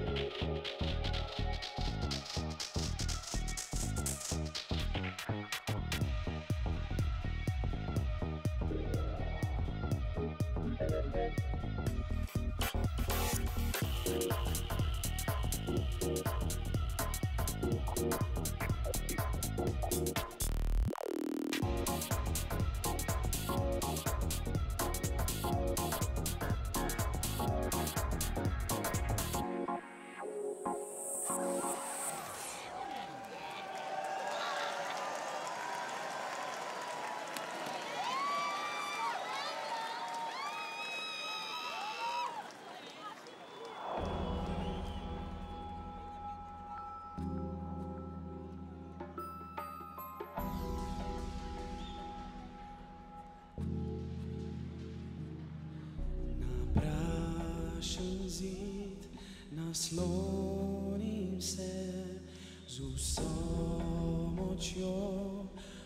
Zid, naslonim se z vso močjo,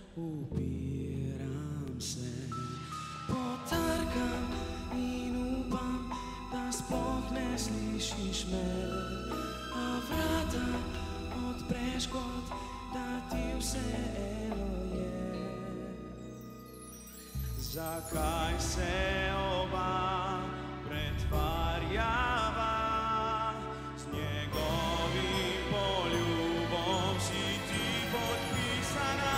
upiram se, potrkam in upam, da sploh ne slišiš me, a vrata odpreš kot da ti vseeno je. Zakaj se oba pretvarjava, z njegovim poljubom si ti podpisana.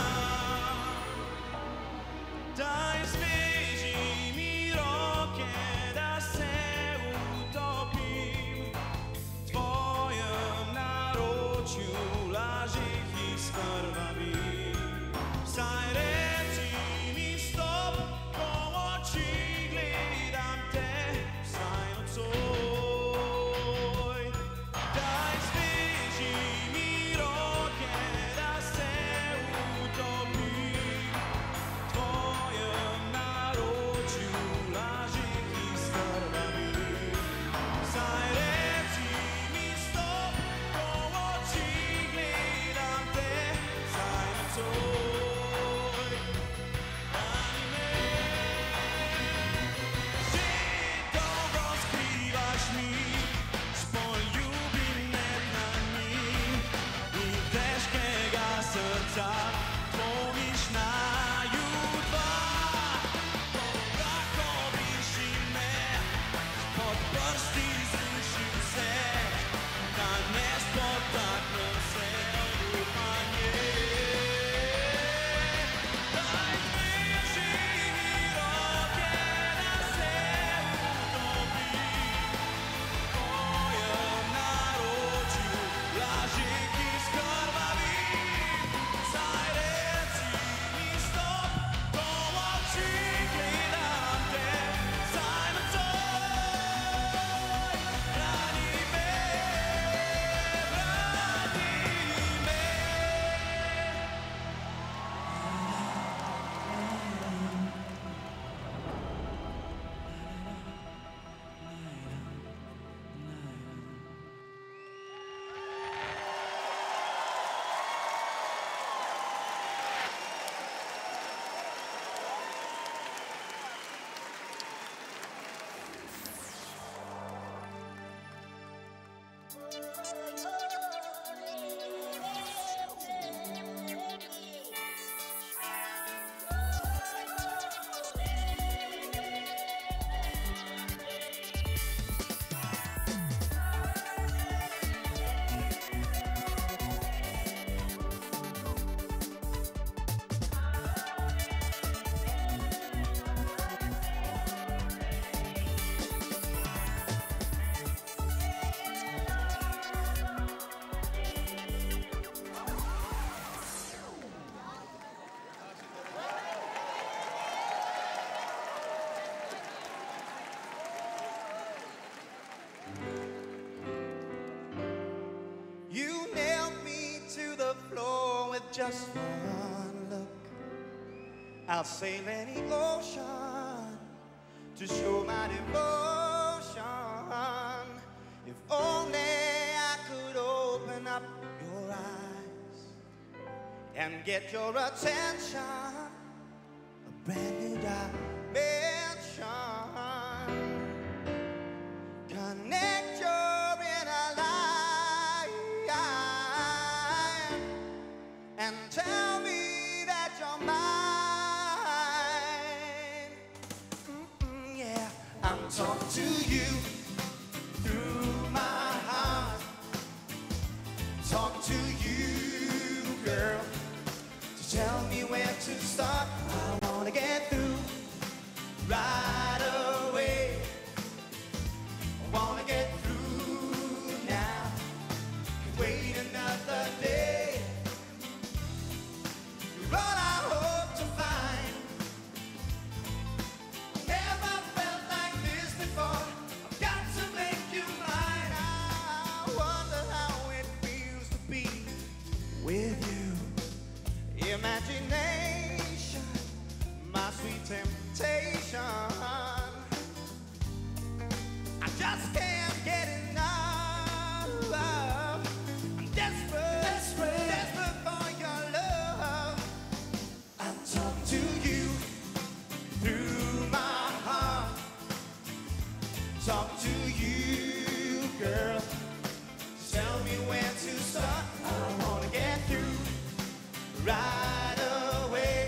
Daj zveži mi roke, da se utopim v tvojem naročju, lažih izkrvavim. Saj reci mi stop, ko v oči gledam te, vsaj nocoj. Daj zveži mi roke, da se utopim v tvojem naročju, lažih izkrvavim. Saj reci mi stop, ko v oči gledam te, vsaj nocoj. Dvomiš naju dva, polako briši me, pod prsti zrušim se, da ne spotaknem se od upanje. Daj zveži mi roke, da se utopim v tvojem naročju, lažih izkrvavim. Saj reci mi stop, ko v oči gledam te, saj nocoj. Brani me, brani me. You nailed me to the floor with just one look. I'll sail any ocean to show my devotion. If only I could open up your eyes and get your attention, a brand new dimension. Connect your inner light your mind. Yeah, I'm talking to you through my heart. Talk to you, girl, to tell me where to start. I wanna get through right away. I wanna get through now. Can't wait another day. You're all I hope to find. Never felt like this before. I've got to make you mine. I wonder how it feels to be with you. Imagination, my sweet temptation. I just can't get enough. I'm desperate, desperate, desperate for your love. I'm talking to you through my heart. Talk to you, girl. Tell me where to start. I wanna get through right away.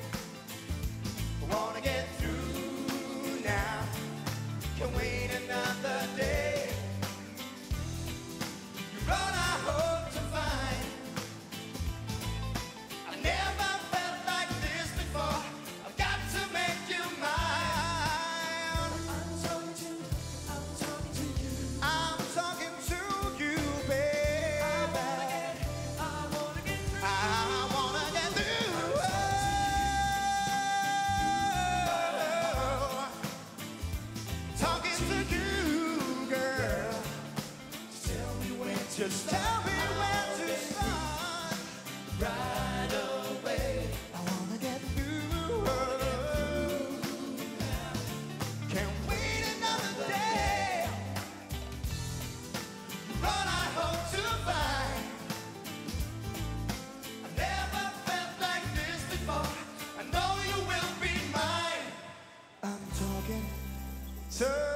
I wanna get through now. Can't wait another day. You're all I hope to find. I never felt like this before. I've got to make you mine. I'm talking to you. I'm talking to you, baby. I wanna get through. Talking to you, girl. Just tell me where to start. Right away. I wanna get through. Can't wait another day. All I hope to find. I never felt like this before. I know you will be mine. I'm talking to you.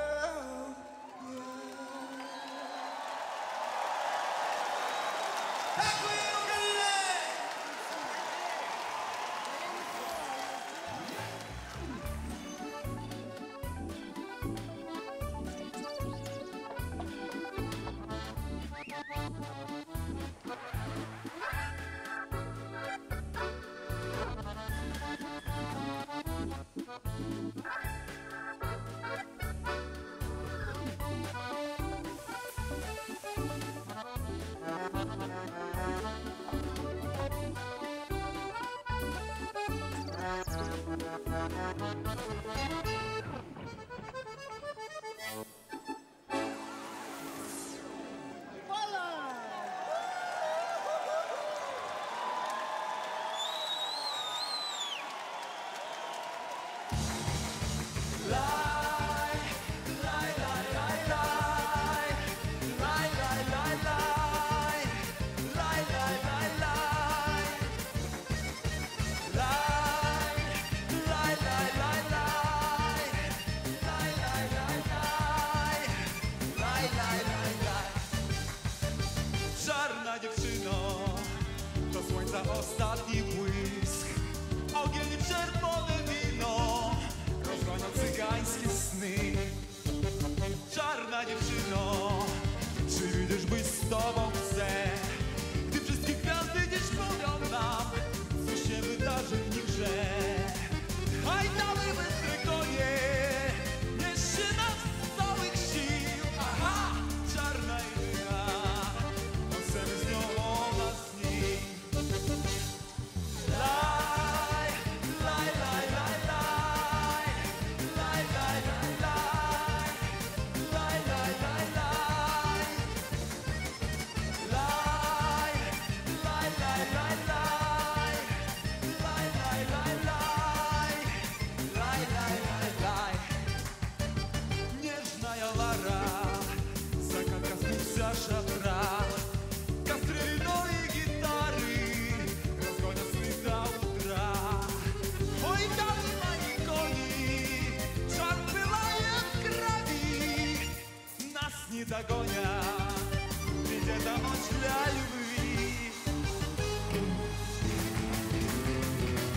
Czarna dziewczyno, to słońca ostatni błysk. Ogień i czerwone wino rozgonią cygańskie sny. Czarna dziewczyno, czy widzisz, byś z tobą chcę? Gdy wszystkie gwiazdy dziś mówią nam, co się wydarzy w nich grze. Hajdały bystre konie, niesie nas z całych sił. Aha, czarna jedyna, chcemy z nią ona sni. Laj, laj, laj, laj, laj. Laj, laj, laj, laj. Laj, laj, laj, laj. Laj, laj, laj, laj, laj. Laj, laj, laj, laj. Laj, laj, laj, laj. Нежная Лара, закат коснулся шатра. Костры и гитары разгонят сны до утра. Ой, там мои кони, жар пылает в крови. Нас не догонят, ведь это ночь для любви.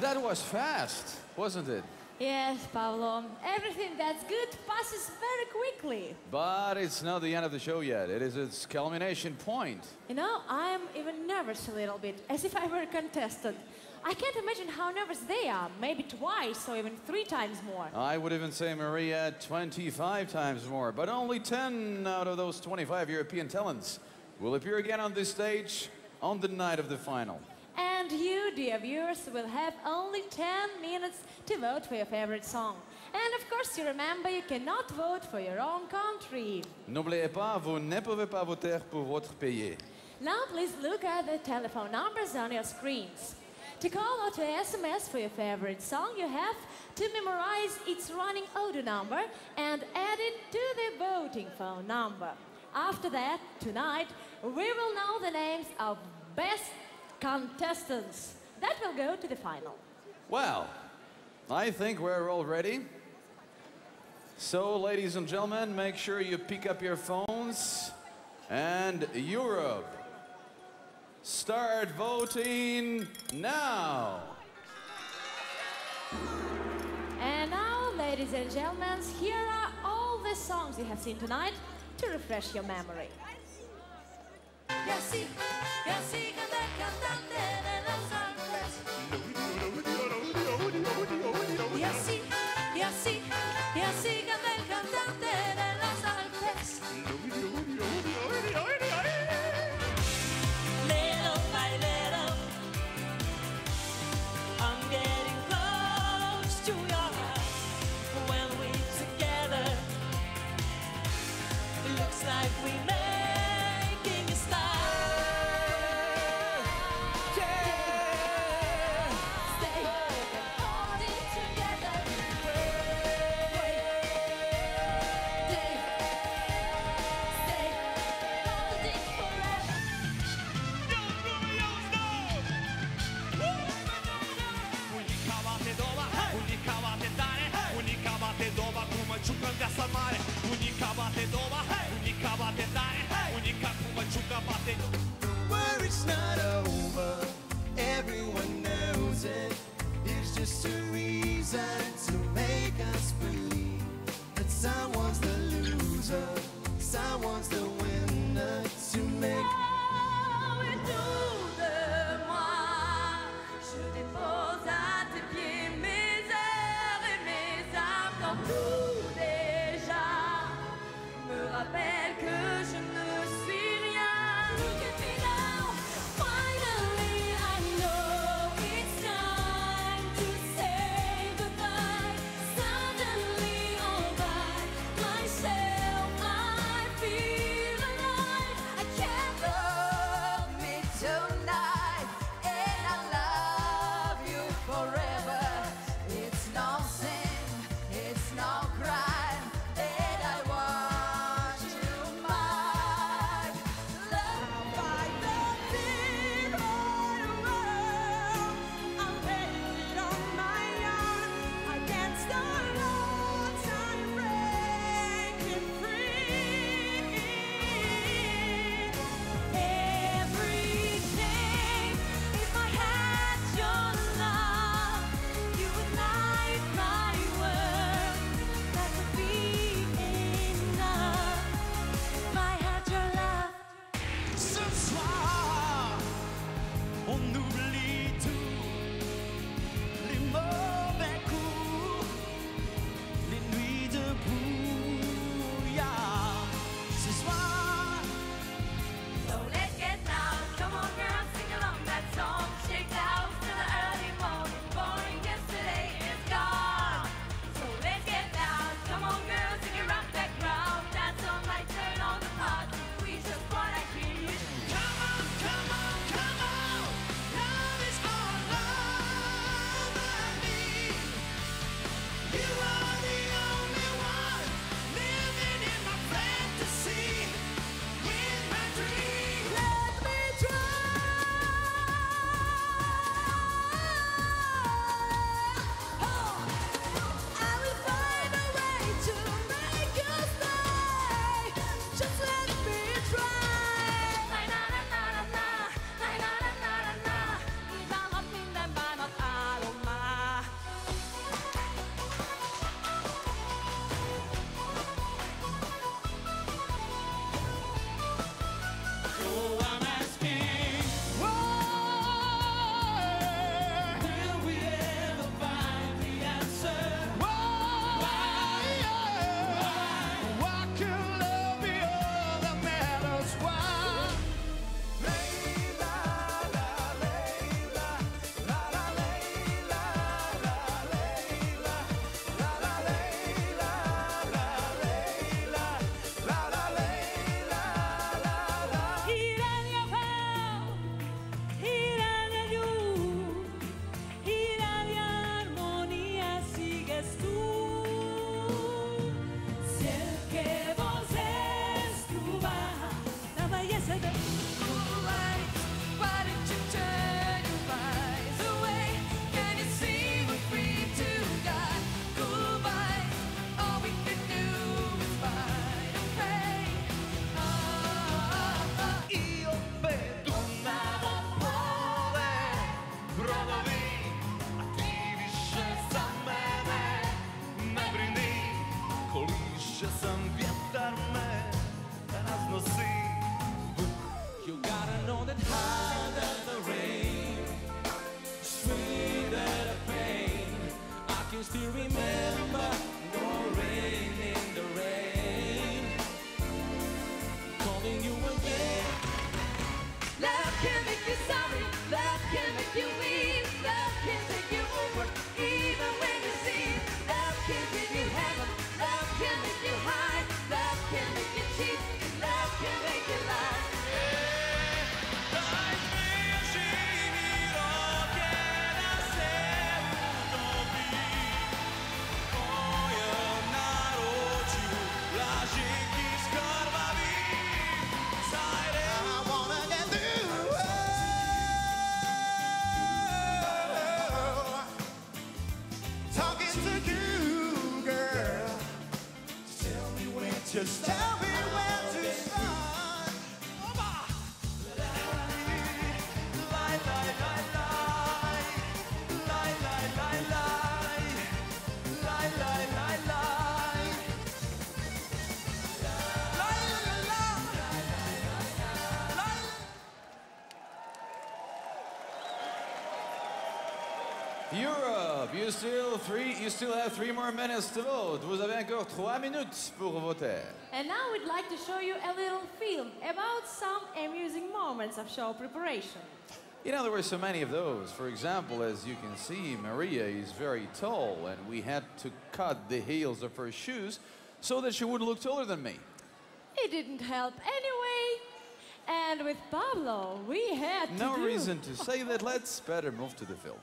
That was fast, wasn't it? Yes, Pavlo. Everything that's good passes very quickly. But it's not the end of the show yet. It is its culmination point. You know, I'm even nervous a little bit, as if I were a contestant. I can't imagine how nervous they are. Maybe twice or even 3 times more. I would even say, Maria, 25 times more. But only 10 out of those 25 European talents will appear again on this stage on the night of the final. And you, dear viewers, will have only 10 minutes to vote for your favorite song. And of course, you remember you cannot vote for your own country. N'oubliez pas, vous ne pouvez pas voter pour votre pays. Now please look at the telephone numbers on your screens. To call or to SMS for your favorite song, you have to memorize its running audio number and add it to the voting phone number. After that, tonight, we will know the names of best contestants that will go to the final. Well, I think we're all ready. So, ladies and gentlemen, make sure you pick up your phones. And Europe, start voting now. And now, ladies and gentlemen, here are all the songs you have seen tonight to refresh your memory. Y así canta el cantante de los Alpes. Y así canta el cantante de los Alpes. Little by little, I'm getting close to your heart. When we're together, it looks like we're making a start. Yeah. Europe, you still have 3 more minutes to vote. Vous avez encore 3 minutes pour voter. And now we'd like to show you a little film about some amusing moments of show preparation. You know, there were so many of those. For example, as you can see, Maria is very tall, and we had to cut the heels of her shoes so that she would look taller than me. It didn't help anyway. And with Pablo, we had to No do... reason to say that. Let's better move to the film.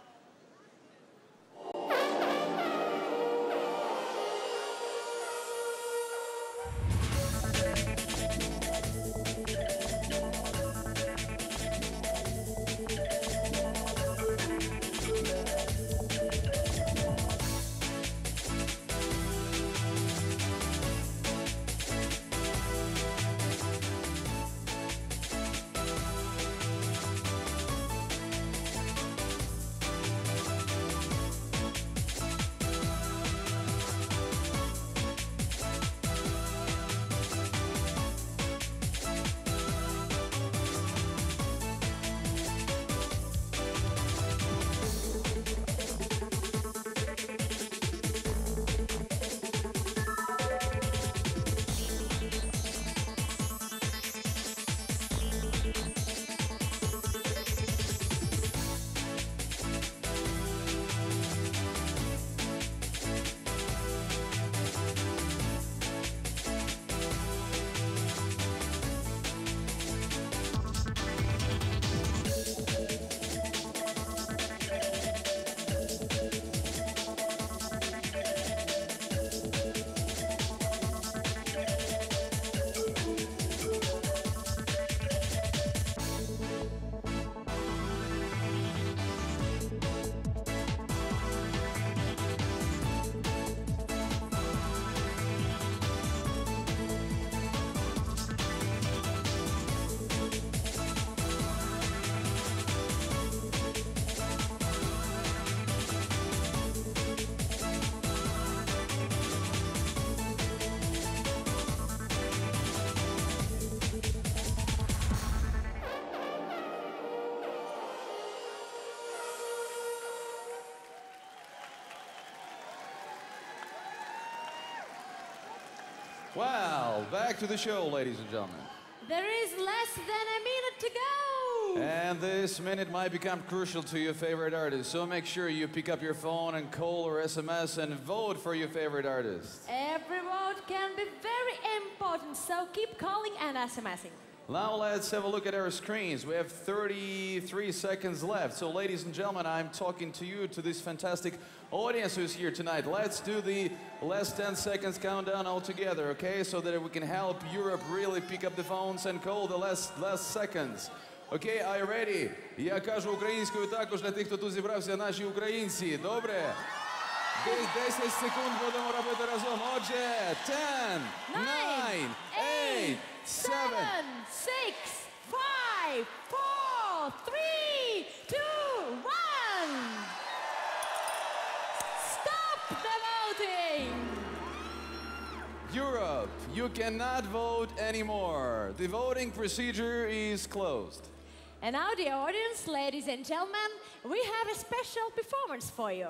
Well, back to the show, ladies and gentlemen. There is less than a minute to go. And this minute might become crucial to your favorite artist, so make sure you pick up your phone and call or SMS and vote for your favorite artist. Every vote can be very important, so keep calling and SMSing. Now let's have a look at our screens. We have 33 seconds left. So ladies and gentlemen, I'm talking to you, to this fantastic audience who's here tonight. Let's do the last 10 seconds countdown all together, okay? So that we can help Europe really pick up the phones and call the last seconds. Okay, are you ready? Я кажу українською також для тих, хто тут зібрався, наші українці. Добре? Десь 10 секунд будемо робити разом. Отже, 10, 9, 8, 7, 6, 5, 4, 3, 2, 1. Stop the voting! Europe, you cannot vote anymore. The voting procedure is closed. And now, the audience, ladies and gentlemen, we have a special performance for you.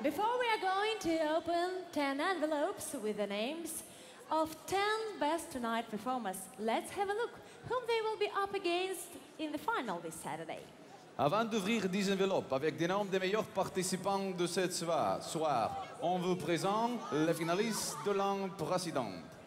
Before we are going to open 10 envelopes with the names of 10 best tonight performers, let's have a look whom they will be up against in the final this Saturday. Avant d'ouvrir 10 enveloppes avec des noms des meilleurs participants de cette soir, on vous présente les finalistes de l'an précédent.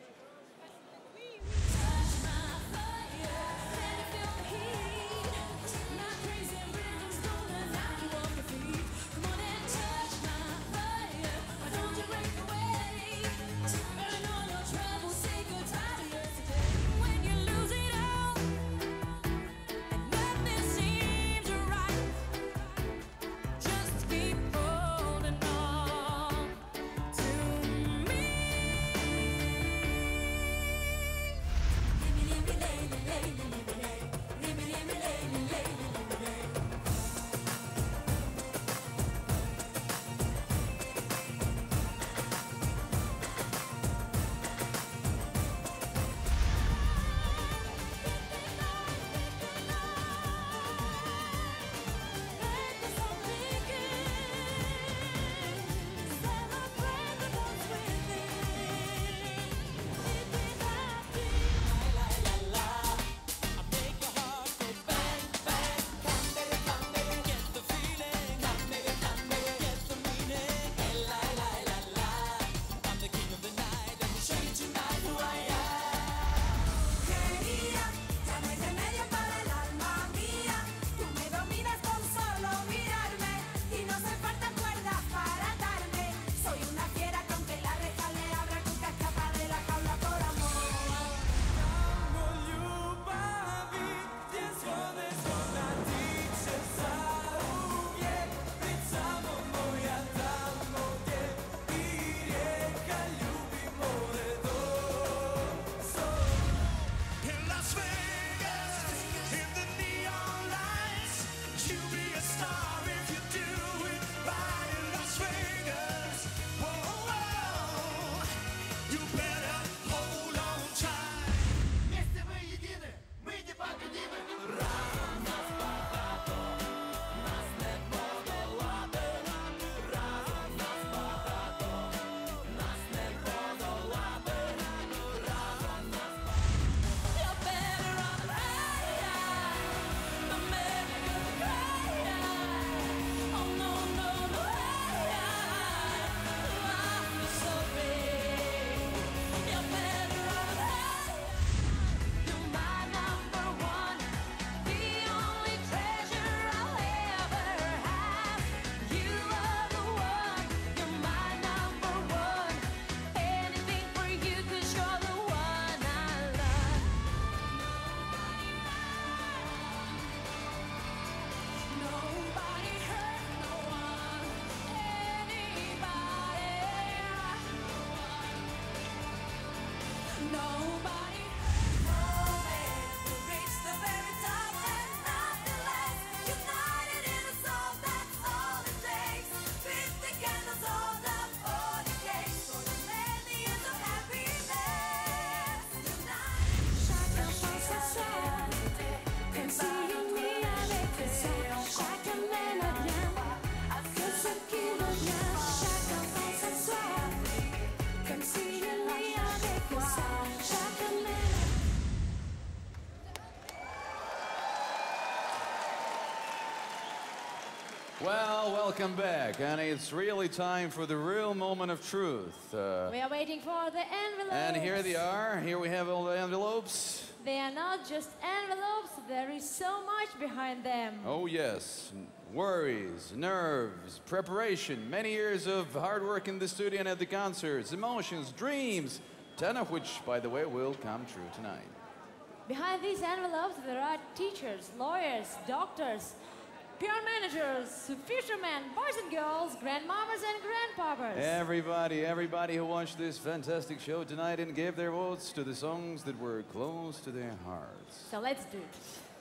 Well, welcome back, and it's really time for the real moment of truth. We are waiting for the envelopes. And here they are. Here we have all the envelopes. They are not just envelopes, there is so much behind them. Oh yes, worries, nerves, preparation, many years of hard work in the studio and at the concerts, emotions, dreams, 10 of which, by the way, will come true tonight. Behind these envelopes there are teachers, lawyers, doctors, PR managers, fishermen, boys and girls, grandmamas and grandpapas. Everybody who watched this fantastic show tonight and gave their votes to the songs that were close to their hearts. So let's do it.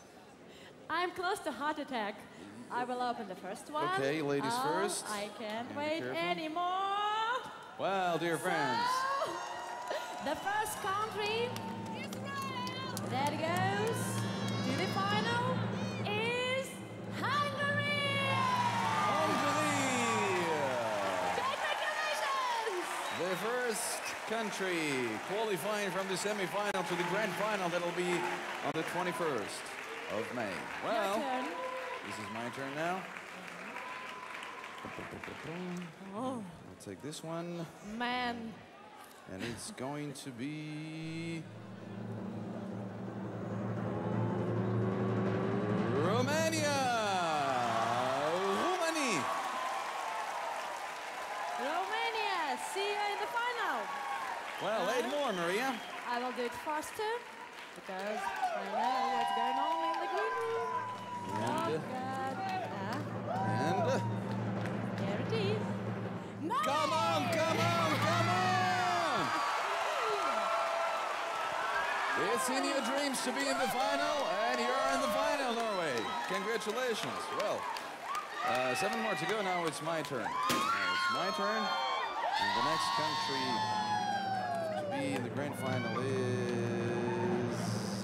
I'm close to heart attack. I will open the first one. Okay, ladies first. I can't And wait anymore. Well, dear friends. The first country that goes to the final is Hungary! country qualifying from the semi-final to the grand final. That'll be on the 21st of May. Well, this is my turn now. Oh. I'll take this one. Man. And it's going to be Romania. Romania, see you in the final. Well, 8 more, Maria. I will do it faster because I know what's going on in the green room. And, Oh, God. and There it is. No! come on, come on, come on! It's in your dreams to be in the final, and you're in the final, Norway. Congratulations. Well, 7 more to go. Now it's my turn. Now it's my turn. And the next country to be in the grand final is...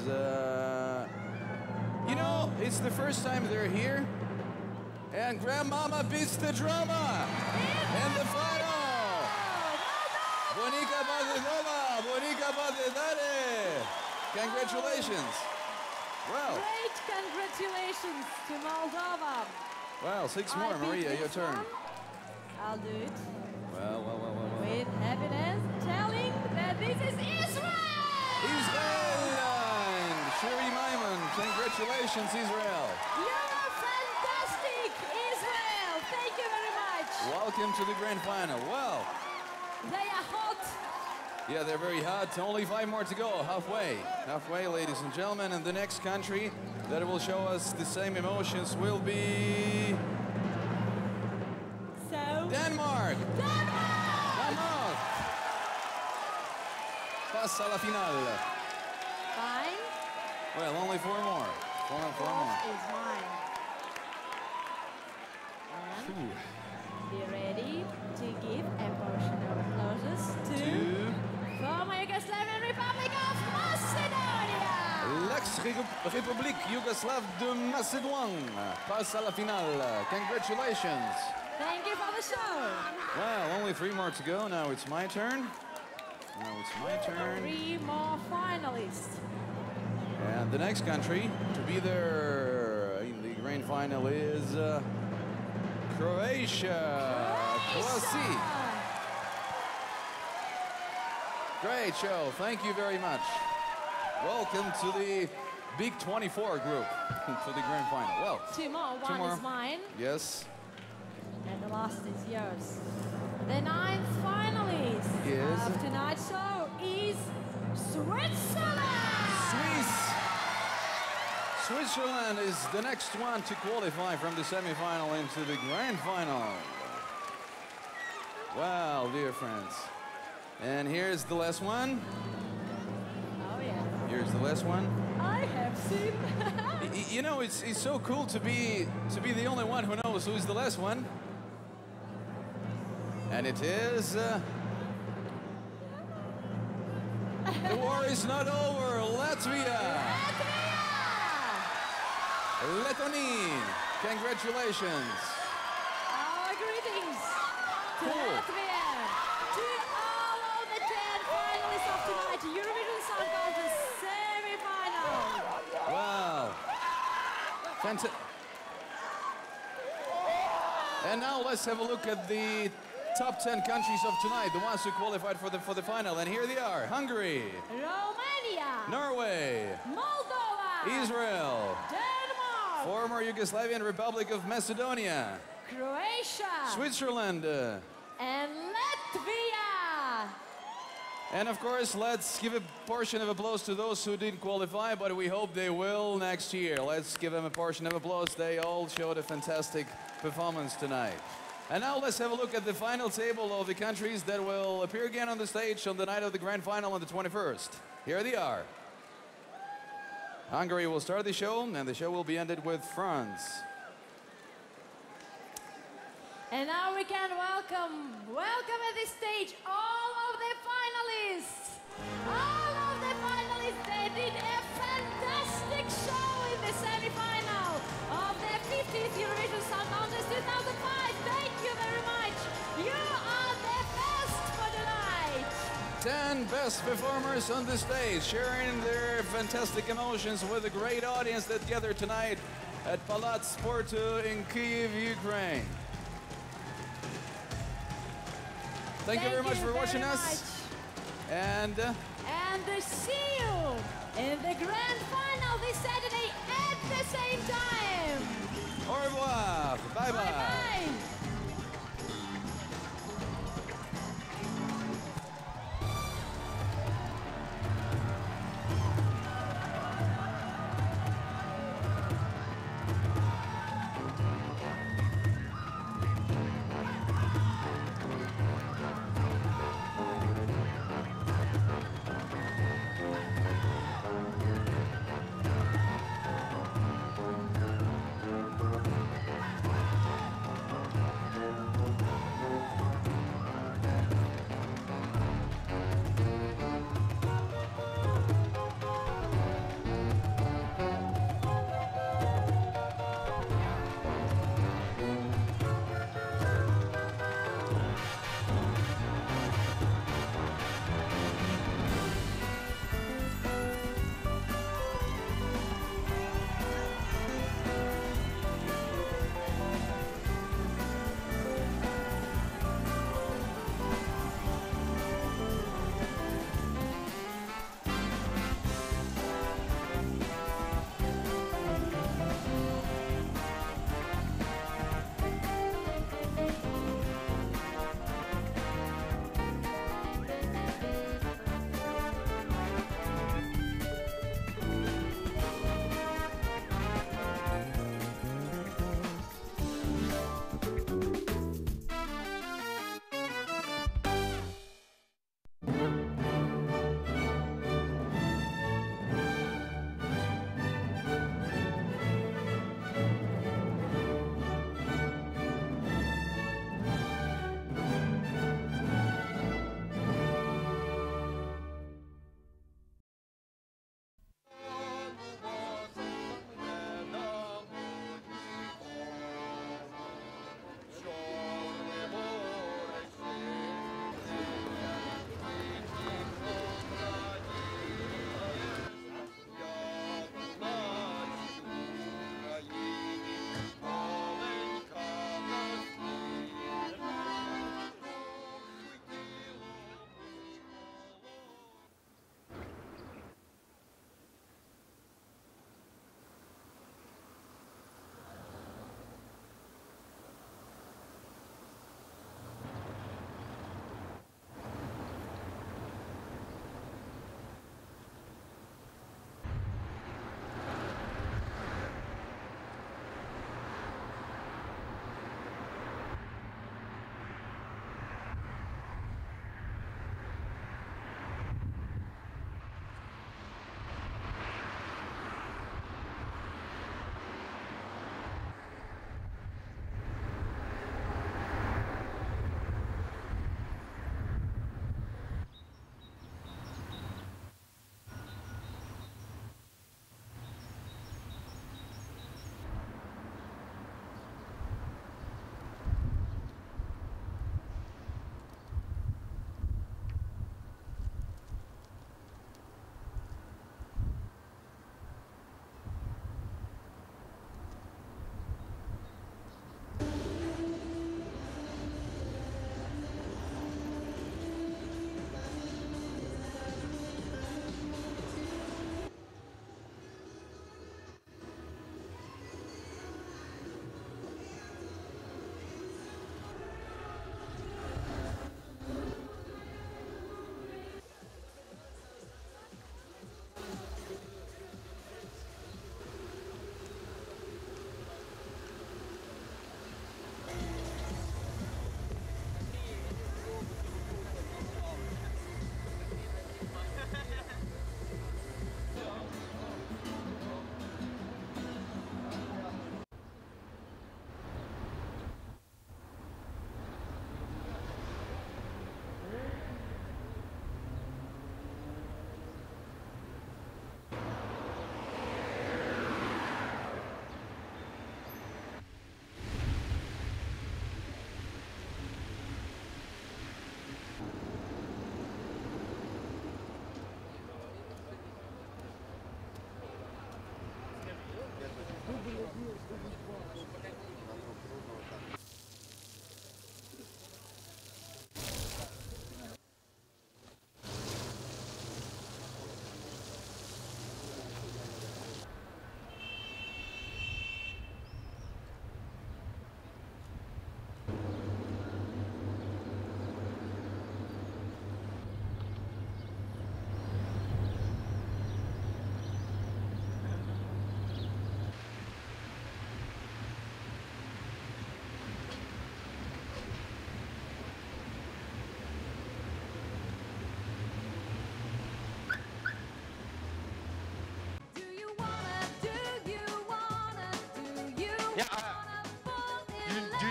you know, it's the first time they're here. And Grandmama beats the drama in the final. Bonica Badidova, Bonica Badidare. Congratulations. Well. Great congratulations to Moldova. Well, 6 I more, beat Maria, your this turn. one. I'll do it Well. with happiness, telling that this is Israel. Israel! Shiri Maimon, congratulations, Israel. You're fantastic, Israel. Thank you very much. Welcome to the grand final. Well, They are hot. yeah, they're very hot. Only 5 more to go. Halfway, ladies and gentlemen. And the next country that will show us the same emotions will be So. Denmark. Denmark! Passa alla finale. Fine. Well, only 4 more. Four more. Is mine. And be ready to give a portion of applauses to former Yugoslavian Republic of Macedonia. L'ex-République Yougoslave de Macédoine passe à la finale. Congratulations. Thank you for the show. Well, only 3 more to go. Now it's my turn. 3 more finalists. And the next country to be there in the grand final is Croatia. Classy. Great show. Thank you very much. Welcome to the Big 24 group for the grand final. Well, 2 more. 2 One more. is mine, Yes. and the last is yours. The 9th finalist Yes. of tonight's show is Switzerland. Switzerland is the next one to qualify from the semi-final into the grand final. Wow, dear friends. And here's the last one. Oh yeah. Here's the last one. I have seen. You know, it's so cool to be the only one who knows who's the last one. And it is... the war is not over. Latvia. Lettonie. Congratulations. Our greetings to Cool. Latvia, to all of the 10 finalists of tonight, Eurovision Song Contest semi-final. Wow. Fantastic. And now let's have a look at the top 10 countries of tonight, the ones who qualified for the final. And here they are: Hungary, Romania, Norway, Moldova, Israel, Denmark, former Yugoslavian Republic of Macedonia, Croatia, Switzerland, and Latvia. and of course, let's give a portion of applause to those who didn't qualify, but we hope they will next year. Let's give them a portion of applause. They all showed a fantastic performance tonight. And now let's have a look at the final table of the countries that will appear again on the stage on the night of the grand final on the 21st. Here they are. Hungary will start the show, and the show will be ended with France. And now we can welcome at this stage all of the finalists. All of the finalists, they did a fantastic show in the semi-final of the 50th Eurovision Song Contest 2005. Thank you very much. You are the best for tonight. 10 10 best performers on the stage, sharing their fantastic emotions with a great audience that gathered tonight at Palat Sportu in Kyiv, Ukraine. Thank you very much for watching us. And see you in the grand final this Saturday at the same time. Au revoir. Bye-bye. Bye-bye.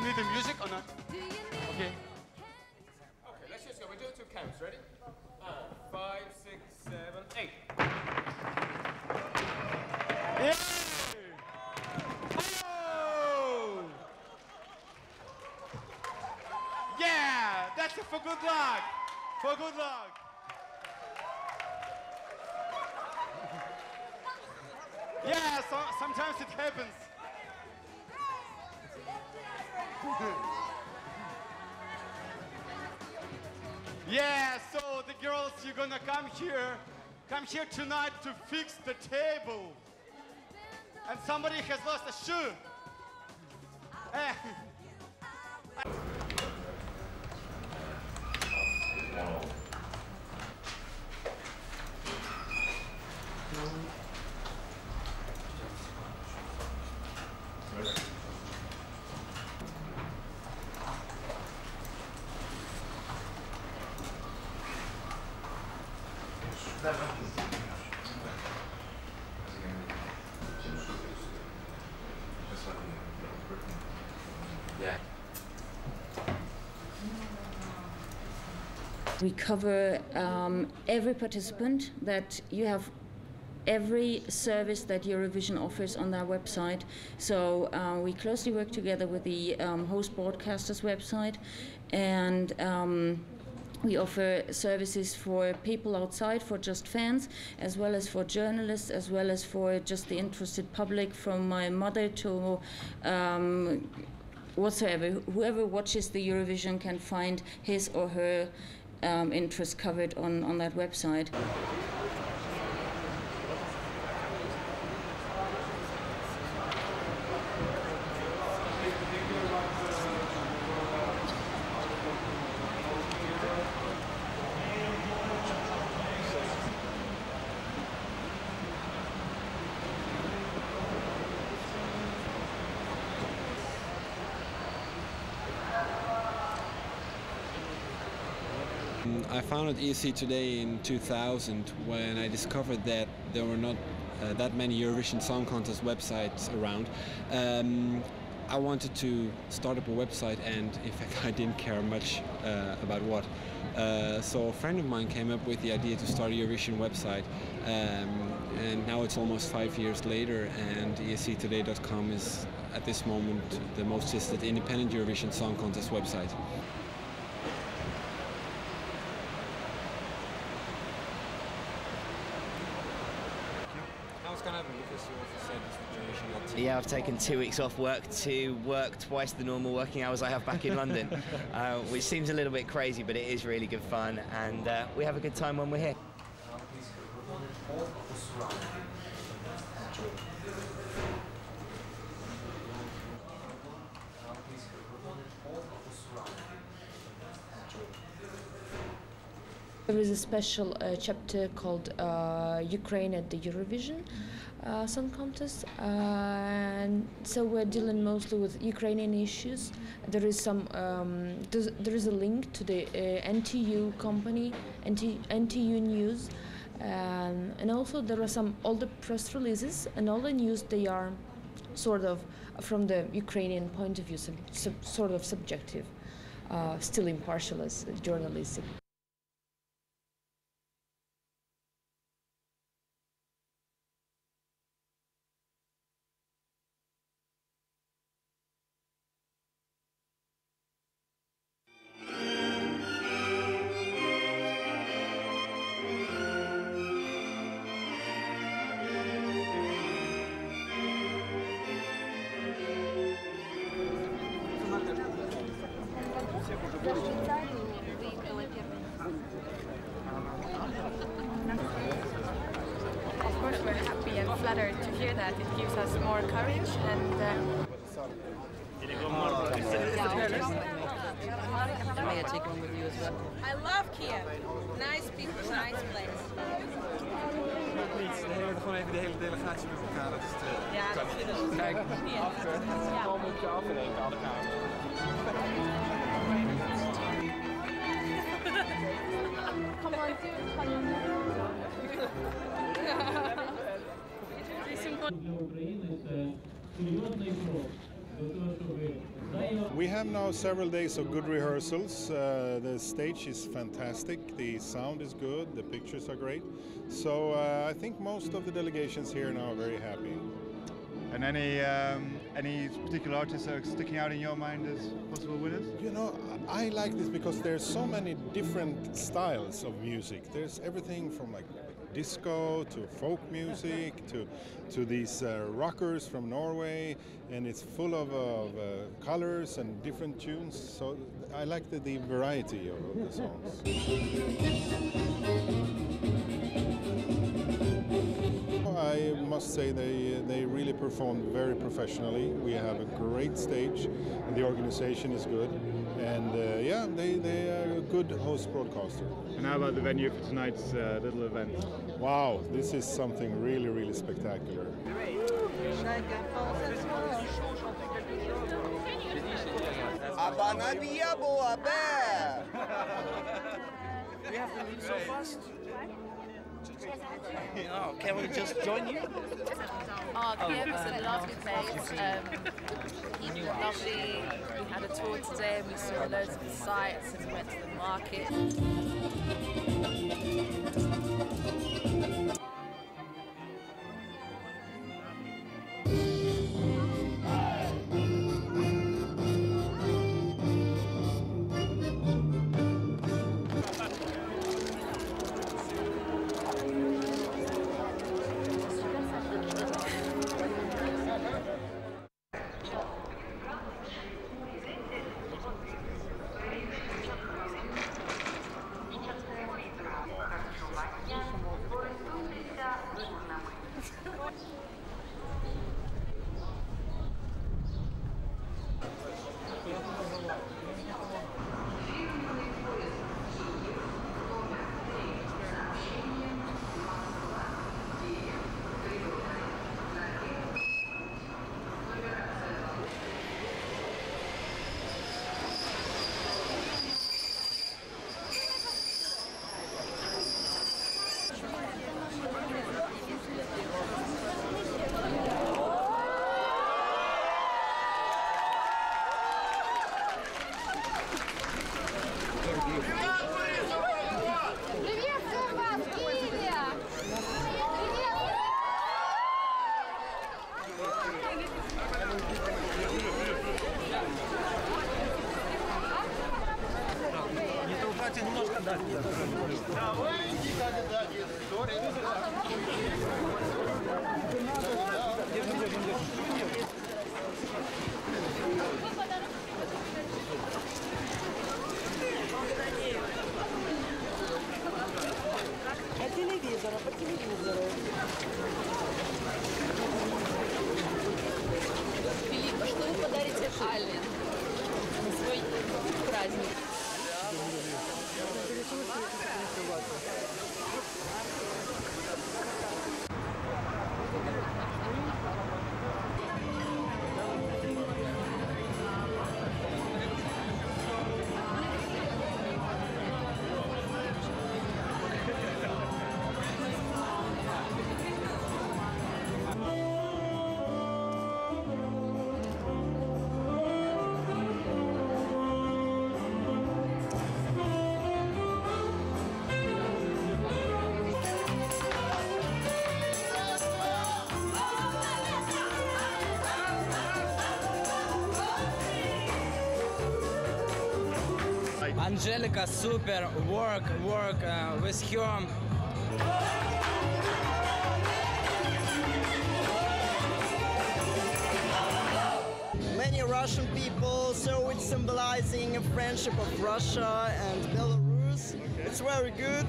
need the music or not? Okay. Okay, let's just go. We do 2 counts. Ready? 5, 6, 7, 8. Yeah. Oh. Yeah, that's it for good luck. For good luck. Yeah, so, sometimes it happens. Yeah, so the girls, you're gonna come here tonight to fix the table. And somebody has lost a shoe. We cover every participant, that you have every service that Eurovision offers on their website. So we closely work together with the host broadcaster's website, and we offer services for people outside, for just fans, as well as for journalists, as well as for just the interested public, from my mother to whatsoever. Whoever watches the Eurovision can find his or her interest covered on that website. I founded ESC Today in 2000 when I discovered that there were not that many Eurovision Song Contest websites around. I wanted to start up a website, and in fact I didn't care much about what. So a friend of mine came up with the idea to start a Eurovision website, and now it's almost 5 years later, and esctoday.com is at this moment the most visited independent Eurovision Song Contest website. Yeah, I've taken 2 weeks off work to work twice the normal working hours I have back in London, which seems a little bit crazy, but it is really good fun, and we have a good time when we're here. There is a special chapter called Ukraine at the Eurovision Song Contest, and so we're dealing mostly with Ukrainian issues. There is some, there is a link to the NTU company, NTU News, and also there are some older press releases, and all the news, they are sort of from the Ukrainian point of view, sort of subjective, still impartial as journalistic. Of course, we're happy and flattered to hear that. It gives us more courage and. May I take one with you as well? I love Kiev. Nice people, nice place. We hebben gewoon even de hele delegatie met elkaar. Dat is Ja, kan niet. Kijk, gewoon moet je af in één kant gaan. Come on, do We have have now several days of good rehearsals. The stage is fantastic, the sound is good, the pictures are great. So I think most of the delegations here now are very happy. And any particular artists that are sticking out in your mind as possible winners? You know, I like this because there's so many different styles of music. There's everything from like disco to folk music to these rockers from Norway, and it's full of colors and different tunes. So I like the variety of the songs. I must say they really performed very professionally. We have a great stage, and the organization is good, and yeah, they are a good host broadcaster. And how about the venue for tonight's little event? Wow, this is something really, really spectacular. We have to leave so fast. Oh, can we just join you? Oh, Kiev is a lovely place. People are lovely. We had a tour today and we saw loads of the sights and we went to the market. По телевизору. Филипп, что вы подарите Алле на свой праздник? Angelica, super, work with her. Many Russian people, so it's symbolizing a friendship of Russia and Belarus. It's very good.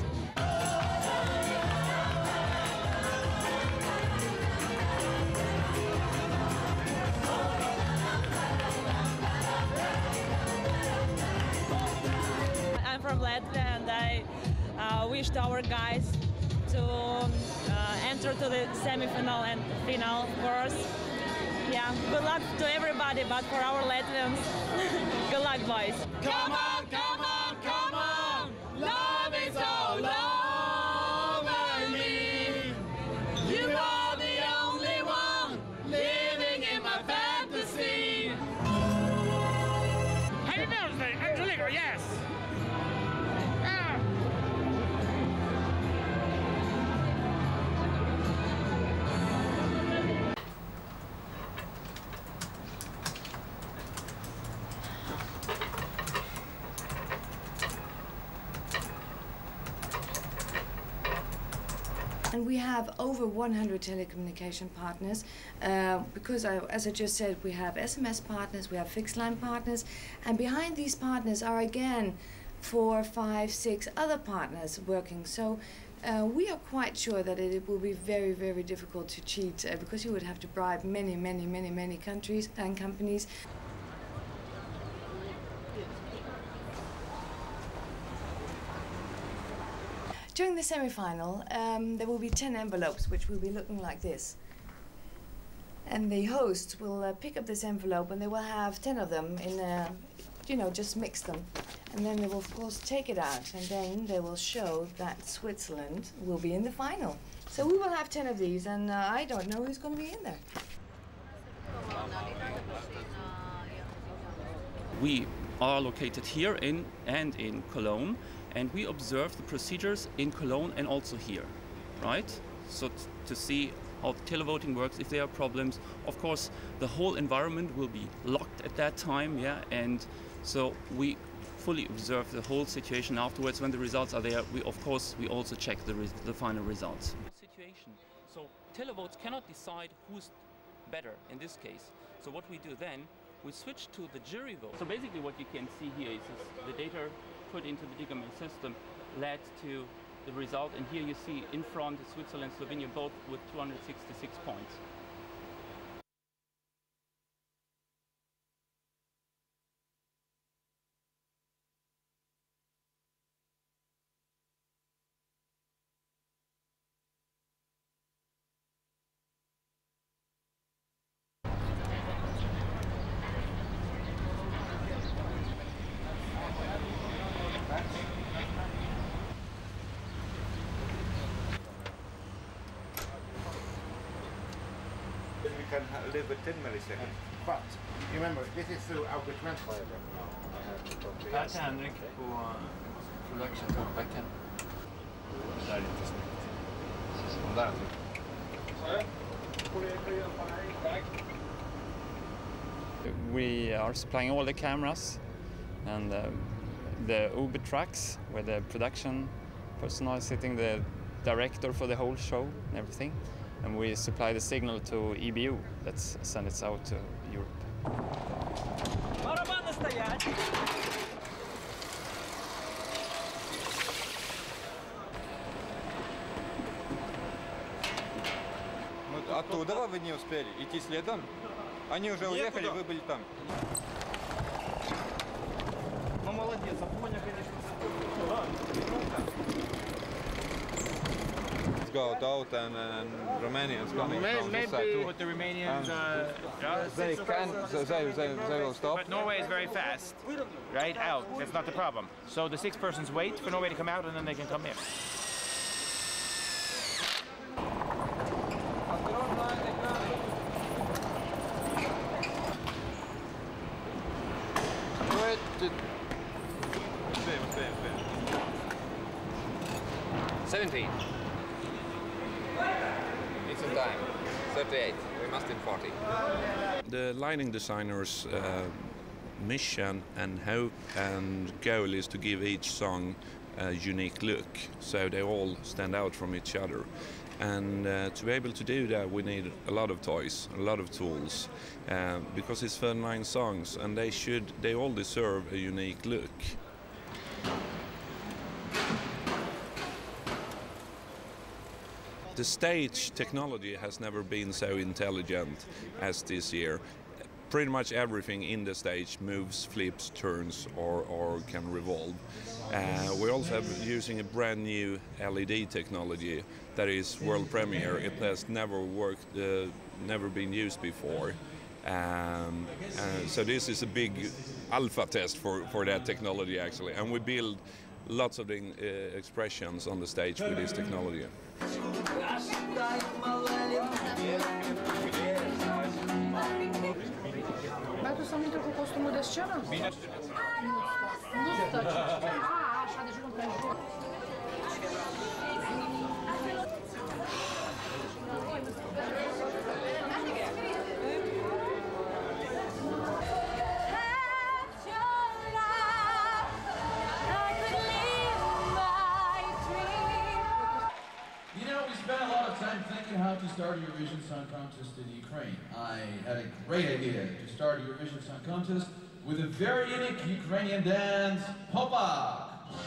I'm from Latvia and I wished our guys to enter to the semifinal and final, of course. Yeah, good luck to everybody, but for our Latvians, good luck, boys. Come on, come on, come on! Love is all over me. You are the only one living in my fantasy. yes! And we have over 100 telecommunication partners because, as I just said, we have SMS partners, we have fixed line partners, and behind these partners are again 4, 5, 6 other partners working. So we are quite sure that it will be very, very difficult to cheat because you would have to bribe many countries and companies. During the semi-final, there will be 10 envelopes, which will be looking like this. And the host will pick up this envelope, and they will have 10 of them in, just mix them. And then they will, of course, take it out, and then they will show that Switzerland will be in the final. So we will have 10 of these, and I don't know who's going to be in there. We are located here in Cologne, and we observe the procedures in Cologne and also here, right? So to see how televoting works, if there are problems. Of course, the whole environment will be locked at that time, yeah, and so we fully observe the whole situation afterwards. When the results are there, we also check the final results. Situation. So televotes cannot decide who's better in this case. So what we do then, we switch to the jury vote. So basically what you can see here is the data put into the Digame system led to the result, and here you see in front Switzerland and Slovenia both with 266 points. We can live with 10 milliseconds. But remember, this is augment. Här kan Henrik på production backen. Det där är inte snyggt. De där We are supplying all the cameras and the Uber tracks where the production personnel is sitting, the director for the whole show and everything. And we supply the signal to EBU that sends it out to Europe. Оттуда вы не успели идти следом? Они уже уехали, вы были там. Ну молодец, Афоня, конечно, Got out and Romanians coming from this side too. With the Romanians, they will stop. But Norway is very fast, right? Out. That's not the problem. So the 6 persons wait for Norway to come out, and then they can come in. It's in time. 38. We must in 40. The lighting designer's mission and hope and goal is to give each song a unique look, so they all stand out from each other. And to be able to do that, we need a lot of toys, a lot of tools, because it's 39 songs, and they all deserve a unique look. The stage technology has never been so intelligent as this year. Pretty much everything in the stage moves, flips, turns, or can revolve. We're also using a brand new LED technology that is world premiere. It has never worked, never been used before. So this is a big alpha test for that technology actually, and we build lots of the expressions on the stage with this technology. Metų samį tokių kostiumų des čia? start a Eurovision Song Contest in Ukraine. I had a great idea to start a Eurovision Song Contest with a very unique Ukrainian dance, Hopak!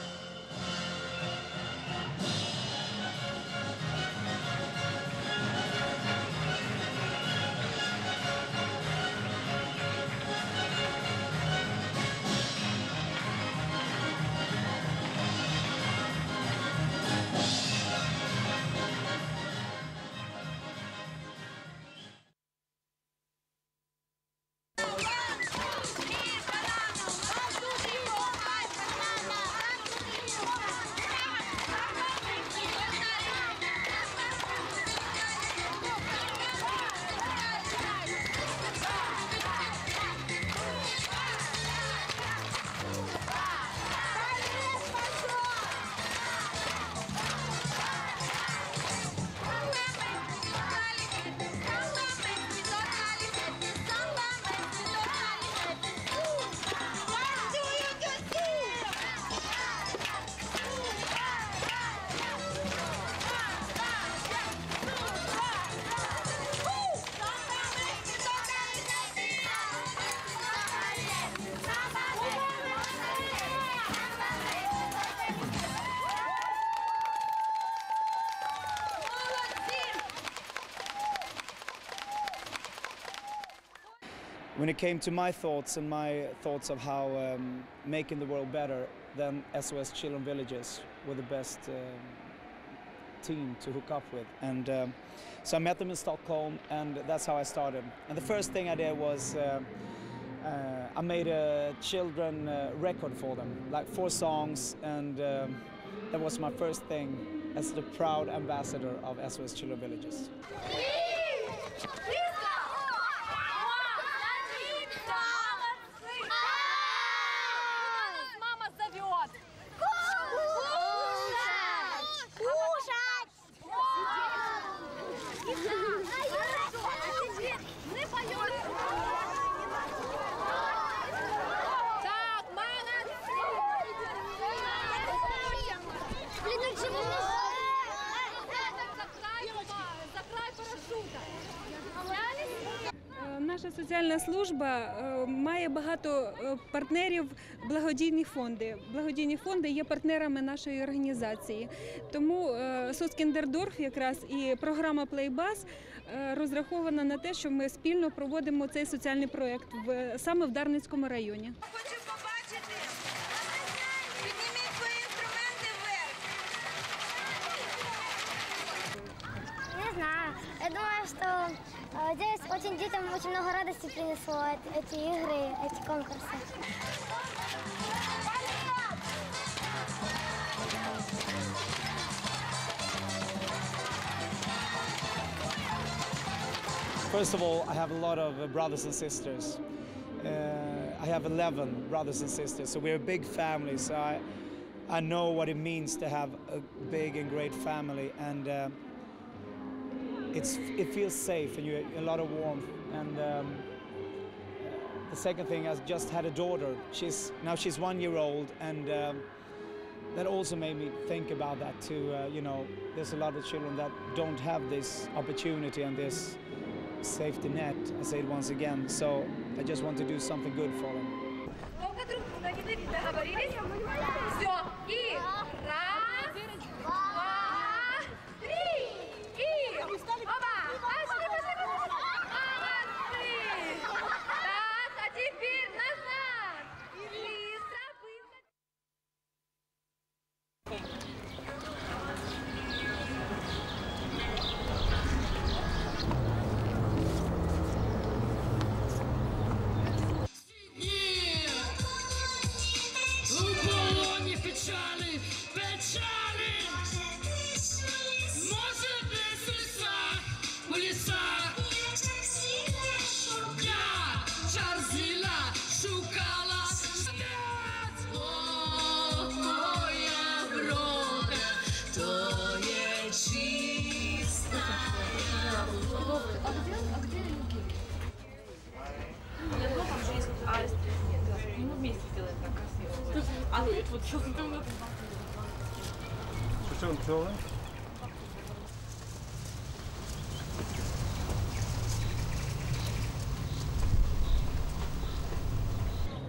When it came to my thoughts and my thoughts of how making the world better, then SOS Children Villages were the best team to hook up with. And so I met them in Stockholm, and that's how I started. And the first thing I did was I made a children record for them, like 4 songs, and that was my first thing as the proud ambassador of SOS Children Villages. Наша соціальна служба має багато партнерів, благодійні фонди. Благодійні фонди є партнерами нашої організації. Тому Соцкіндердорф якраз і програма Плейбас розрахована на те, що ми спільно проводимо цей соціальний проєкт саме в Дарницькому районі. Хочу побачити. Підніміть свої інструменти вверх. Не знаю. Я думаю, что здесь очень детям очень много радости принесло эти игры, эти конкурсы. First of all, I have a lot of brothers and sisters. I have 11 brothers and sisters, so we're a big family. So I know what it means to have a big and great family, and it feels safe, and you a lot of warmth. And the second thing, I just had a daughter. She's 1 year old, and that also made me think about that too. You know, there's a lot of children that don't have this opportunity and this safety net, I say it once again, so I just want to do something good for them.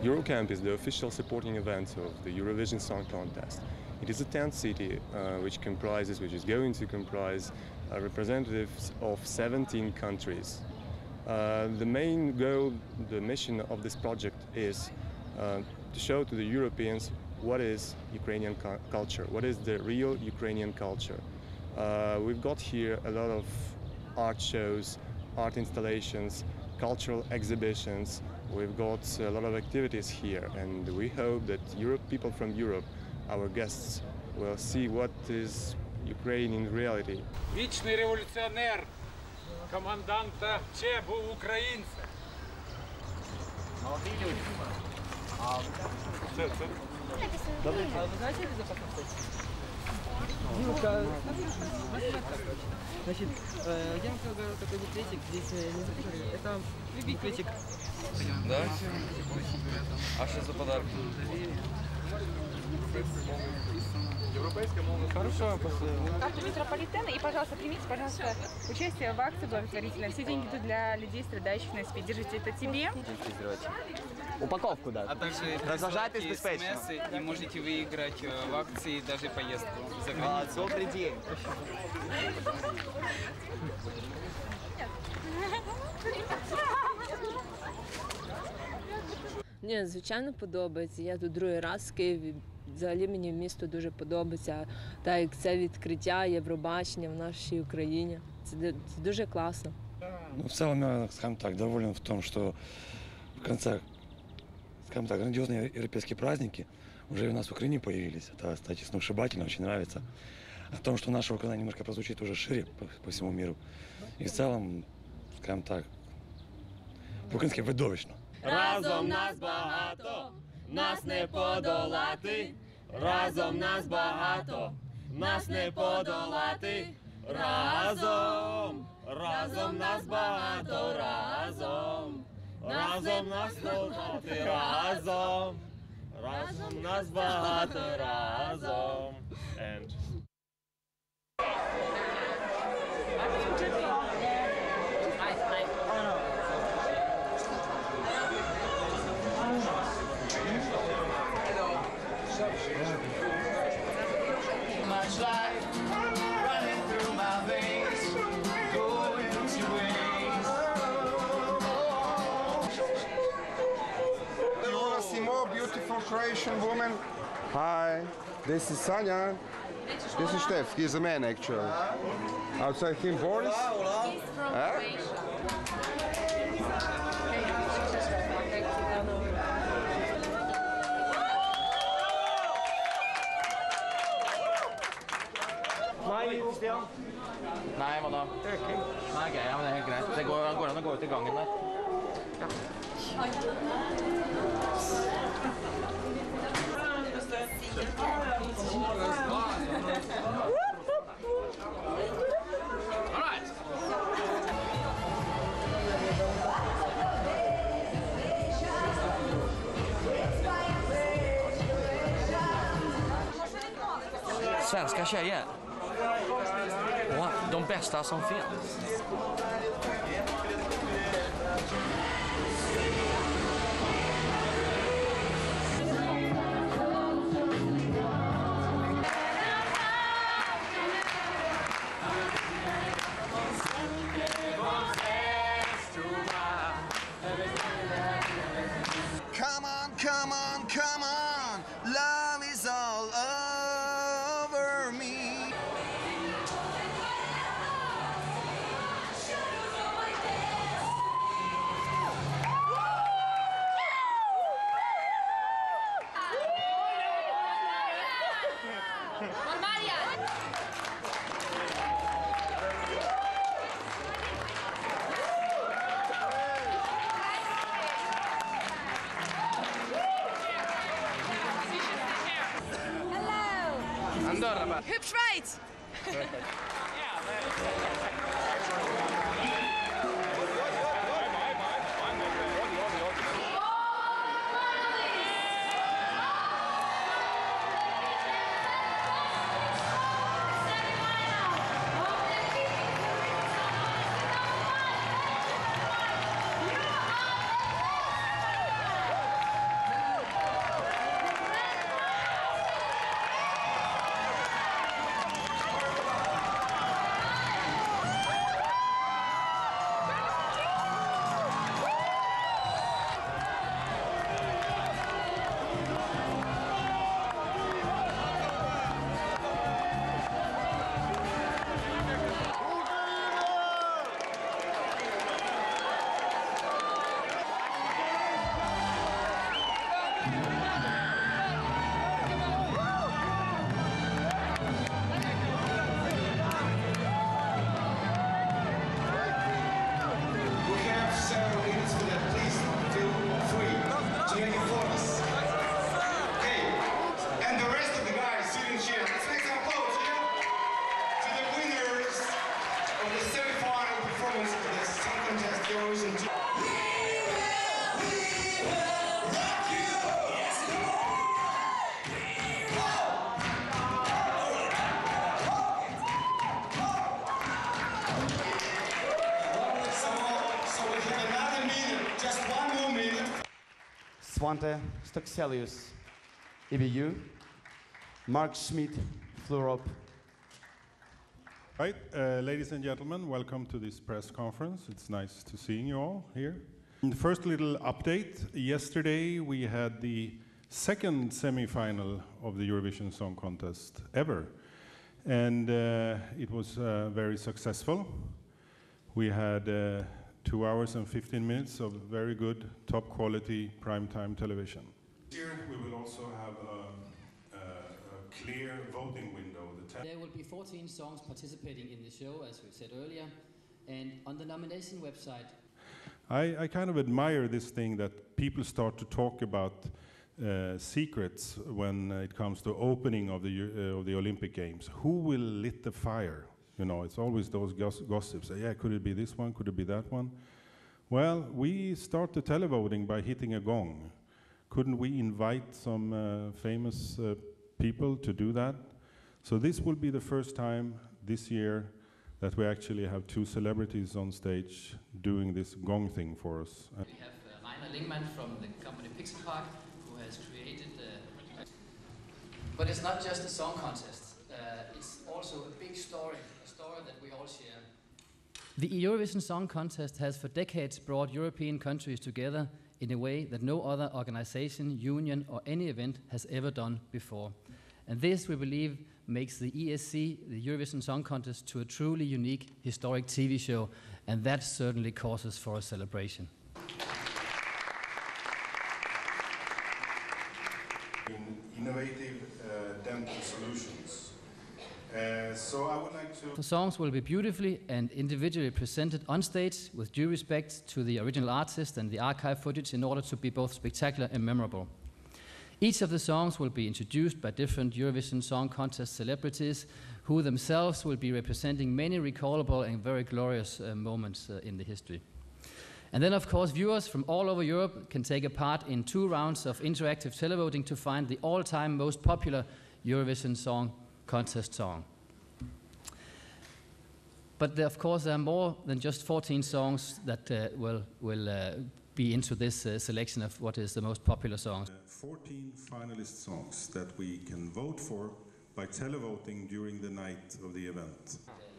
Eurocamp is the official supporting event of the Eurovision Song Contest. It is a tent city which is going to comprise representatives of 17 countries. The main goal, the mission of this project is to show to the Europeans what is Ukrainian culture, what is the real Ukrainian culture. We've got here a lot of art shows, art installations, cultural exhibitions. We've got a lot of activities here, and we hope that people from Europe, our guests, will see what is Ukraine in reality. Вічний революціонер, команданта Че був українцем. Молоді люди. Добрый день. А вы знаете, где безопасность? Значит, я вам предлагаю такой буклетик. Здесь не запишите. Это буклетик. Да? А что за подарки? Хорошо, Карту метрополитена. И, пожалуйста, примите, пожалуйста, участие в акции благотворительной. Все деньги идут для людей, страдающих на СПИД. Держите, это тебе. Упаковку, да. А также разважайтесь беспечно. И можете выиграть в акции даже поездку за границу. Добрый день. Ні, звичайно, подобається. Я тут другий раз в Києві. Взагалі мені місто дуже подобається. Так як це відкриття Євробачення в нашій Україні. Це дуже класно. Ну, в целом я, скажем так, доволен в том, что в конце, скажем так, грандиозные европейские праздники уже у нас в Украине появились. Это, кстати, сногсшибательно, очень нравится. О том, что наша Украина немножко прозвучит уже шире по всему миру. И в целом, скажем так, по-українськи видовищно. Разом нас багато, нас не подолати. Разом нас багато, нас не подолати. Разом, разом нас багато, разом. Разом нас подолати, разом. Разом нас багато, разом. And much life running through my veins, going to waste. You want to see more beautiful Croatian women? Hi, this is Sanya. This is Stef. He's a man, actually. Outside him, Boris. He's from Croatia. Nei, hva da? Nei, ok, ja, men det er helt greit. Det går an å gå ut I gangen der. Ja. Svenska tjejer. Wow, de bästa som finns. come on, come on, come on. Love is all over me. Hübsch weit! Fuente, Stoxelius, EBU, Mark Schmidt, Fluorop. Right, ladies and gentlemen, welcome to this press conference. It's nice to see you all here. The first little update. Yesterday we had the second semi-final of the Eurovision Song Contest ever. And it was very successful. We had 2 hours and 15 minutes of very good, top quality primetime television. Here we will also have a clear voting window. There will be 14 songs participating in the show, as we said earlier, and on the nomination website. I kind of admire this thing that people start to talk about secrets when it comes to opening of the Olympic Games. Who will lit the fire? You know, it's always those gossips. Yeah, could it be this one? Could it be that one? Well, we start the televoting by hitting a gong. Couldn't we invite some famous people to do that? So this will be the first time this year that we actually have 2 celebrities on stage doing this gong thing for us. We have Rainer Lingman from the company Pixel Park, who has created but it's not just a song contest. It's also a big story, a story that we all share. The Eurovision Song Contest has for decades brought European countries together in a way that no other organization, union, or any event has ever done before. And this, we believe, makes the ESC, the Eurovision Song Contest, to a truly unique historic TV show, and that certainly causes for a celebration. Innovative dental solutions. So I would like to... The songs will be beautifully and individually presented on stage with due respect to the original artist and the archive footage in order to be both spectacular and memorable. Each of the songs will be introduced by different Eurovision Song Contest celebrities who themselves will be representing many recallable and very glorious moments in the history. And then, of course, viewers from all over Europe can take a part in 2 rounds of interactive televoting to find the all-time most popular Eurovision Song Contest song. But of course, there are more than just 14 songs that will be into this selection of what is the most popular songs. 14 finalist songs that we can vote for by televoting during the night of the event.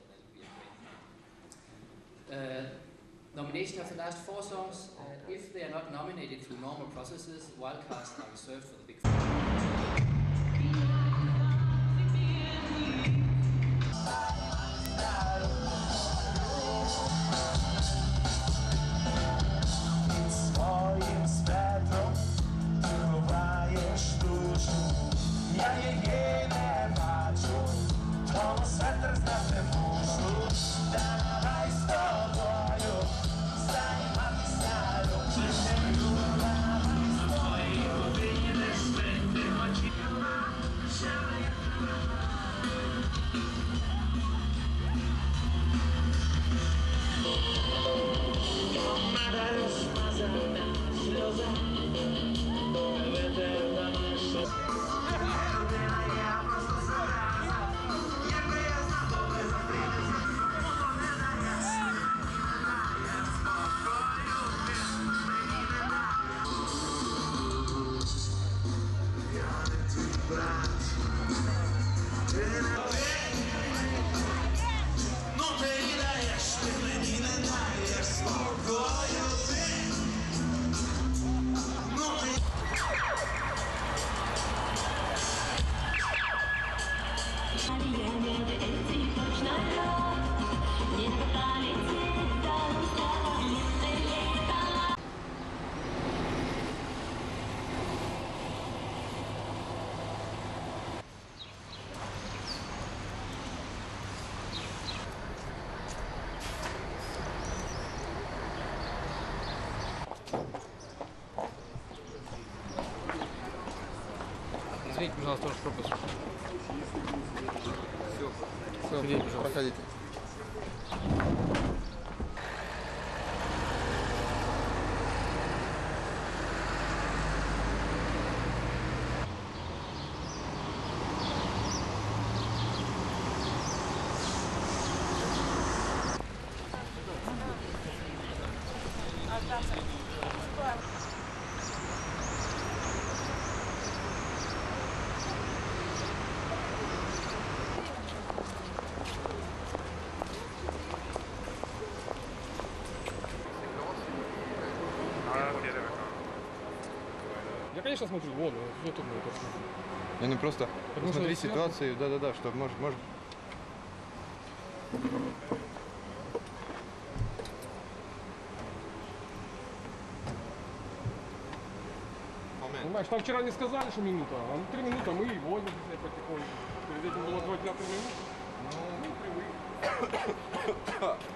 Nomination of the last 4 songs, if they are not nominated through normal processes, wildcards are reserved for the big Извините, пожалуйста, ваш пропуск. Все, проходите. конечно, смотрю. Вон, вот тут мой персонаж. Не, ну просто посмотри ситуацию, да-да-да, что может... Понимаешь, там вчера не сказали, что минута, а 3 минуты мы и возим потихоньку. Перед этим было 2 дня 3 минуты. Ну, привык.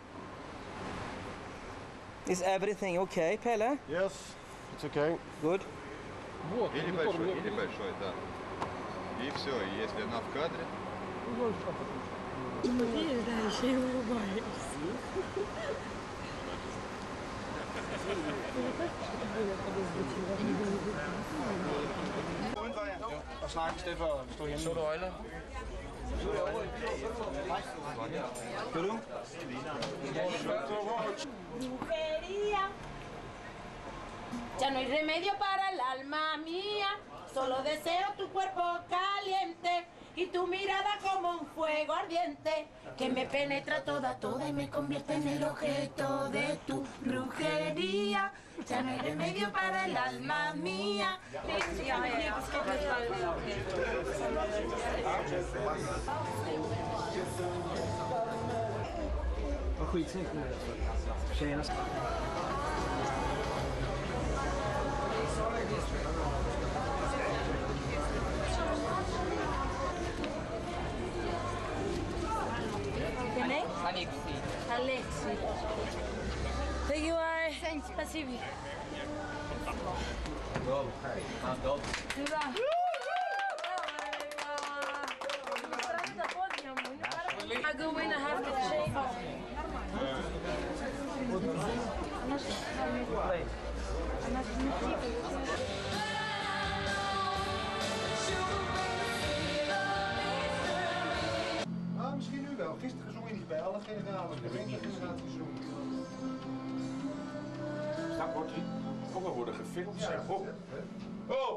Is everything okay, Pelle? Yes, it's okay. Good. Вот, или большой, да. И все, и если она в кадре... Видишь, да, еще и улыбаешься. Og snakke i stedet for at stå hjemme. Så du øjler? Skal du? Brujería. Ya no hay remedio para el alma mía. Solo deseo tu cuerpo caliente y tu mirada como un fuego ardiente que me penetra toda y me convierte en el objeto de tu brujería. Ya no hay remedio para el alma mía. Vad skitsnyggt nu. Tjejerna. Alexi. There you are. Thanks, спасибо. I go in, I have to change. Ah, misschien nu wel. Gisteren gezongen niet bij alle generalen. De hele generatie gezongen. Daar wordt hij. Ook wel worden gefilmd, zeg. Oh. Oh.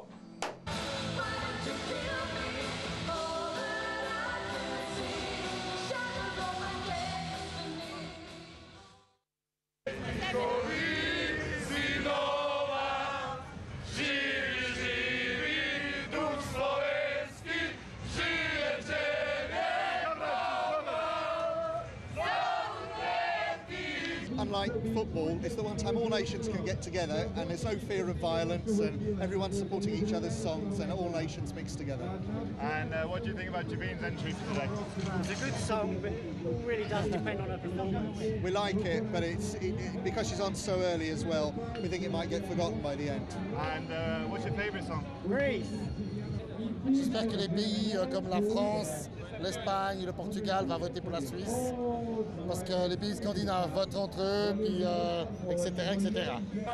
Unlike football, it's the one time all nations can get together and there's no fear of violence and everyone's supporting each other's songs and all nations mixed together. And what do you think about Javine's entry for today? It's a good song, but it really does depend on her performance. We like it, but because she's on so early as well, we think it might get forgotten by the end. And what's your favourite song? Greece. J'espère que les pays comme la France, l'Espagne et le Portugal vont voter pour la Suisse, parce que les pays scandinaves votent entre eux, puis, etc., etc.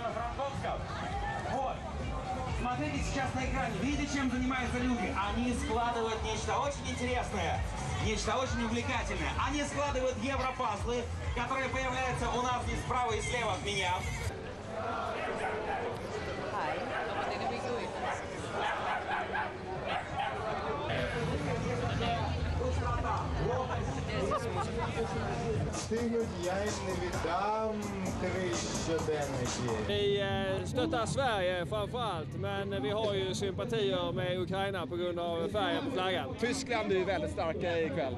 Смотрите сейчас на экране, видите, чем занимаются люди? Они складывают нечто очень интересное, нечто очень увлекательное. Они складывают европазлы, которые появляются у нас здесь справа и слева от меня. Vi stöttar Sverige framförallt, men vi har ju sympatier med Ukraina på grund av färgen på flaggan. Tyskland är väldigt starka ikväll.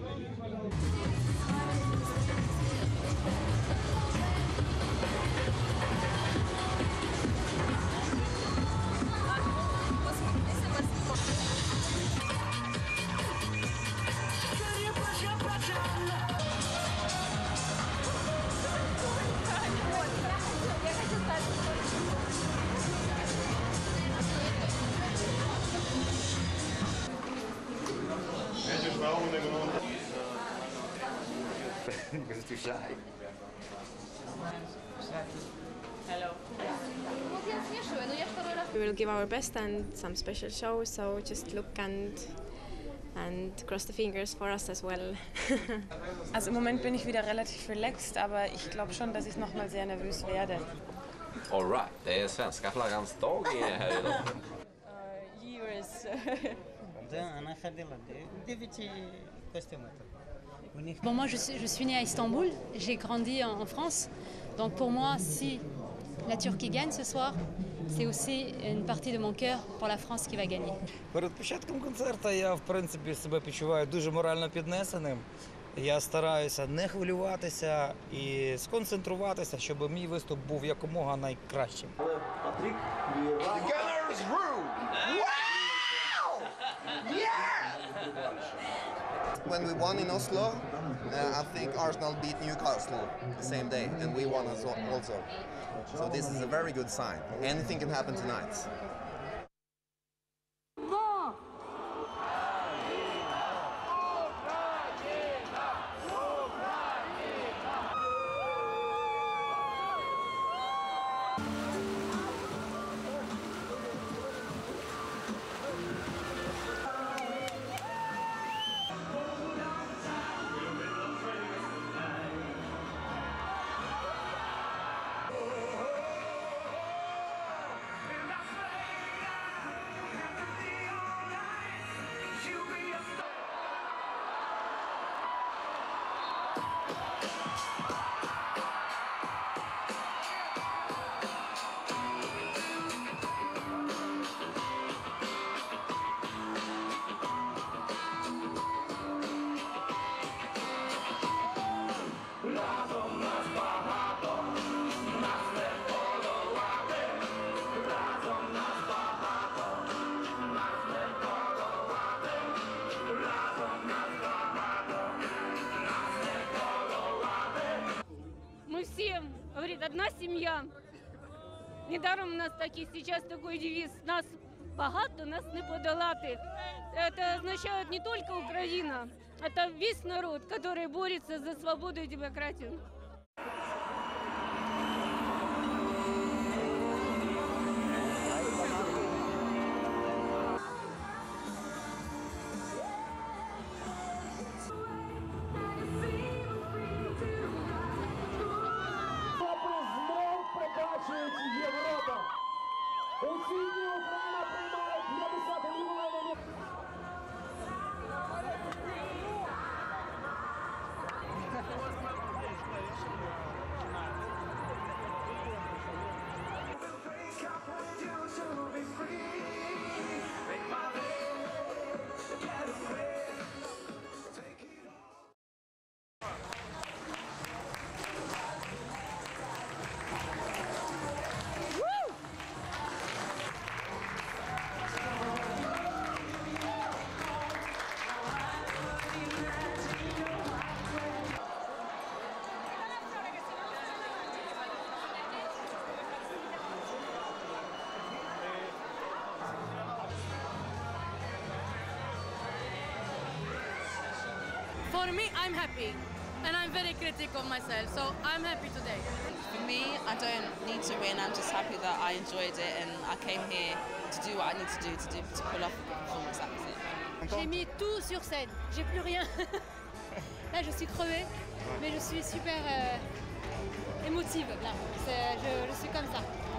Because it's too shy. Hello. We will give our best and some special shows, so just look and cross the fingers for us as well. Also im Moment bin ich wieder relativ relaxed, aber ich glaube schon, dass ich noch mal sehr nervös werde. All right, det är svenska flaggans dag här idag. Bon, moi, je suis née à Istanbul, j'ai grandi en France. Donc pour moi, si la Turquie gagne ce soir, c'est aussi une partie de mon cœur pour la France qui va gagner. Перед початком концерту я, в принципі, себе почуваю дуже морально піднесеним. Я стараюся не хвилюватися і сконцентруватися, щоб мій виступ був якомога найкращим. When we won in Oslo, I think Arsenal beat Newcastle the same day, and we won also. So this is a very good sign. Anything can happen tonight. Мы все, говорит, одна семья. Недаром у нас сейчас такой девиз: нас багато, нас не подолати. Это означает не только Украина, это весь народ, который борется за свободу и демократию. Європа! У ці дні Україна приймає 50 ювілейне. For me, I'm happy, and I'm very critical of myself, so I'm happy today. For me, I don't need to win. I'm just happy that I enjoyed it and I came here to do what I need to pull off the performance. That was it. J'ai mis tout sur scène, j'ai plus rien. Là, je suis crevée, mais je suis super émotive. Là, je suis comme ça.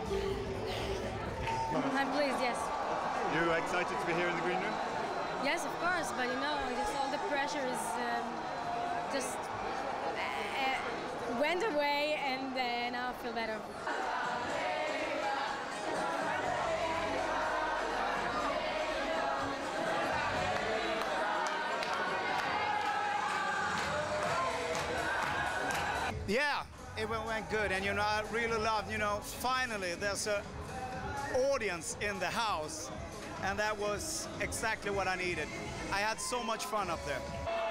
I'm pleased, yes. You excited to be here in the green room? Yes, of course, but you know, just all the pressure is just went away, and now I feel better. Yeah, it went good, and you know, I really loved, you know, finally there's an audience in the house, and that was exactly what I needed. I had so much fun up there.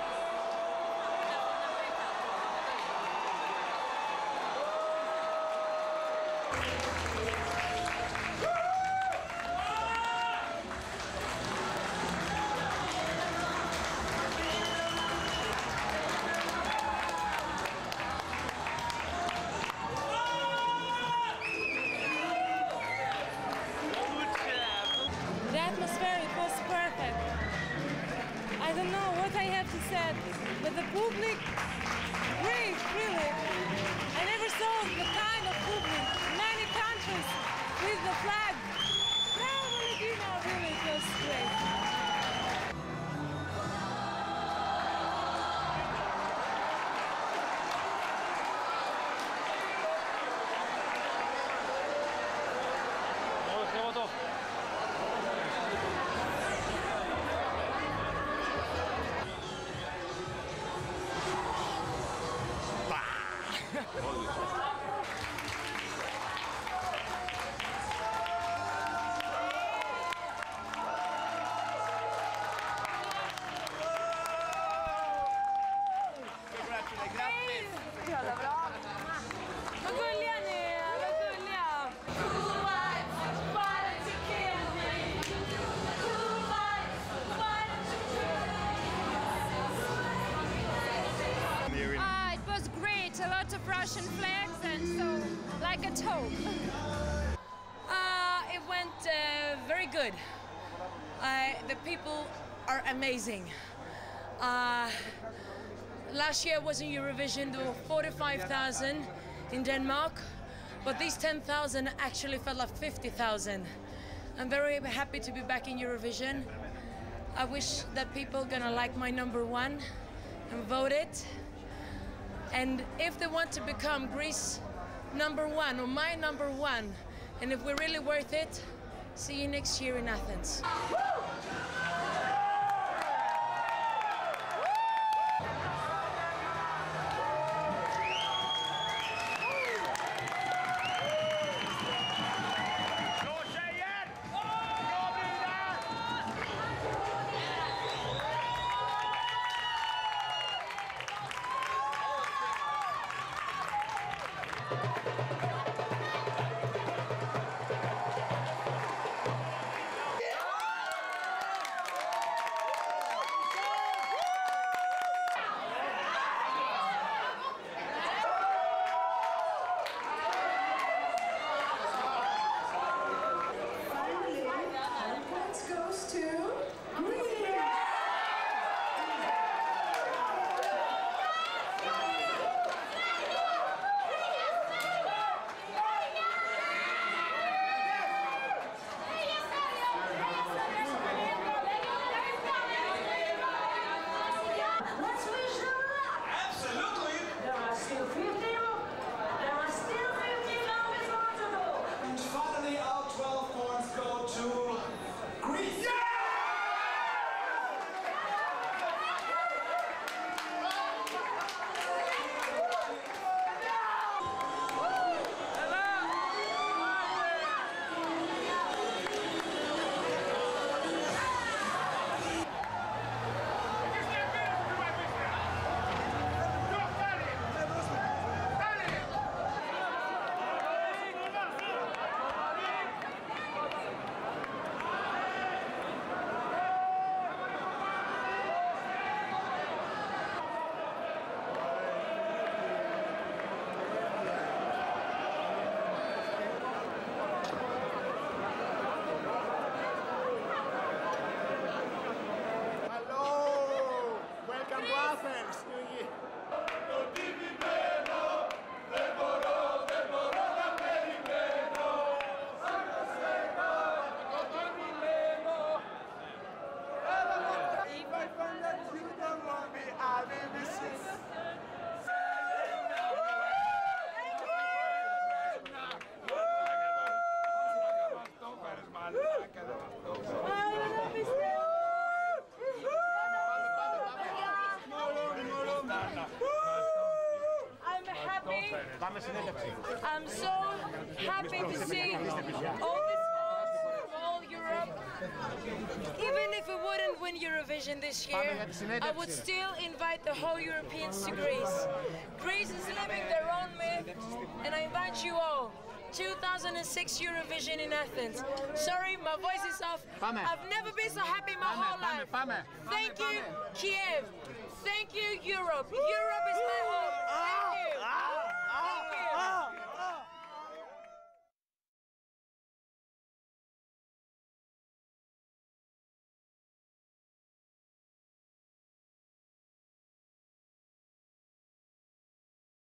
The atmosphere, it was perfect. I don't know what I have to say, but the public, great, really. I never saw the kind of public, many countries with the flag. Bravo, Latina, really, it was great. Russian flags and so like a taupe. It went very good. The people are amazing. Last year was in Eurovision, there were 45,000 in Denmark, but these 10,000 actually felt like 50,000. I'm very happy to be back in Eurovision. I wish that people are gonna like my #1 and vote it. And if they want to become Greece #1 or my #1, and if we're really worth it, see you next year in Athens. I'm so happy to see all this from all Europe. Even if we wouldn't win Eurovision this year, I would still invite the whole Europeans to Greece. Greece is living their own myth, and I invite you all. 2006 Eurovision in Athens. Sorry, my voice is off. I've never been so happy my whole life. Thank you, Kiev. Thank you, Europe. Europe is my home.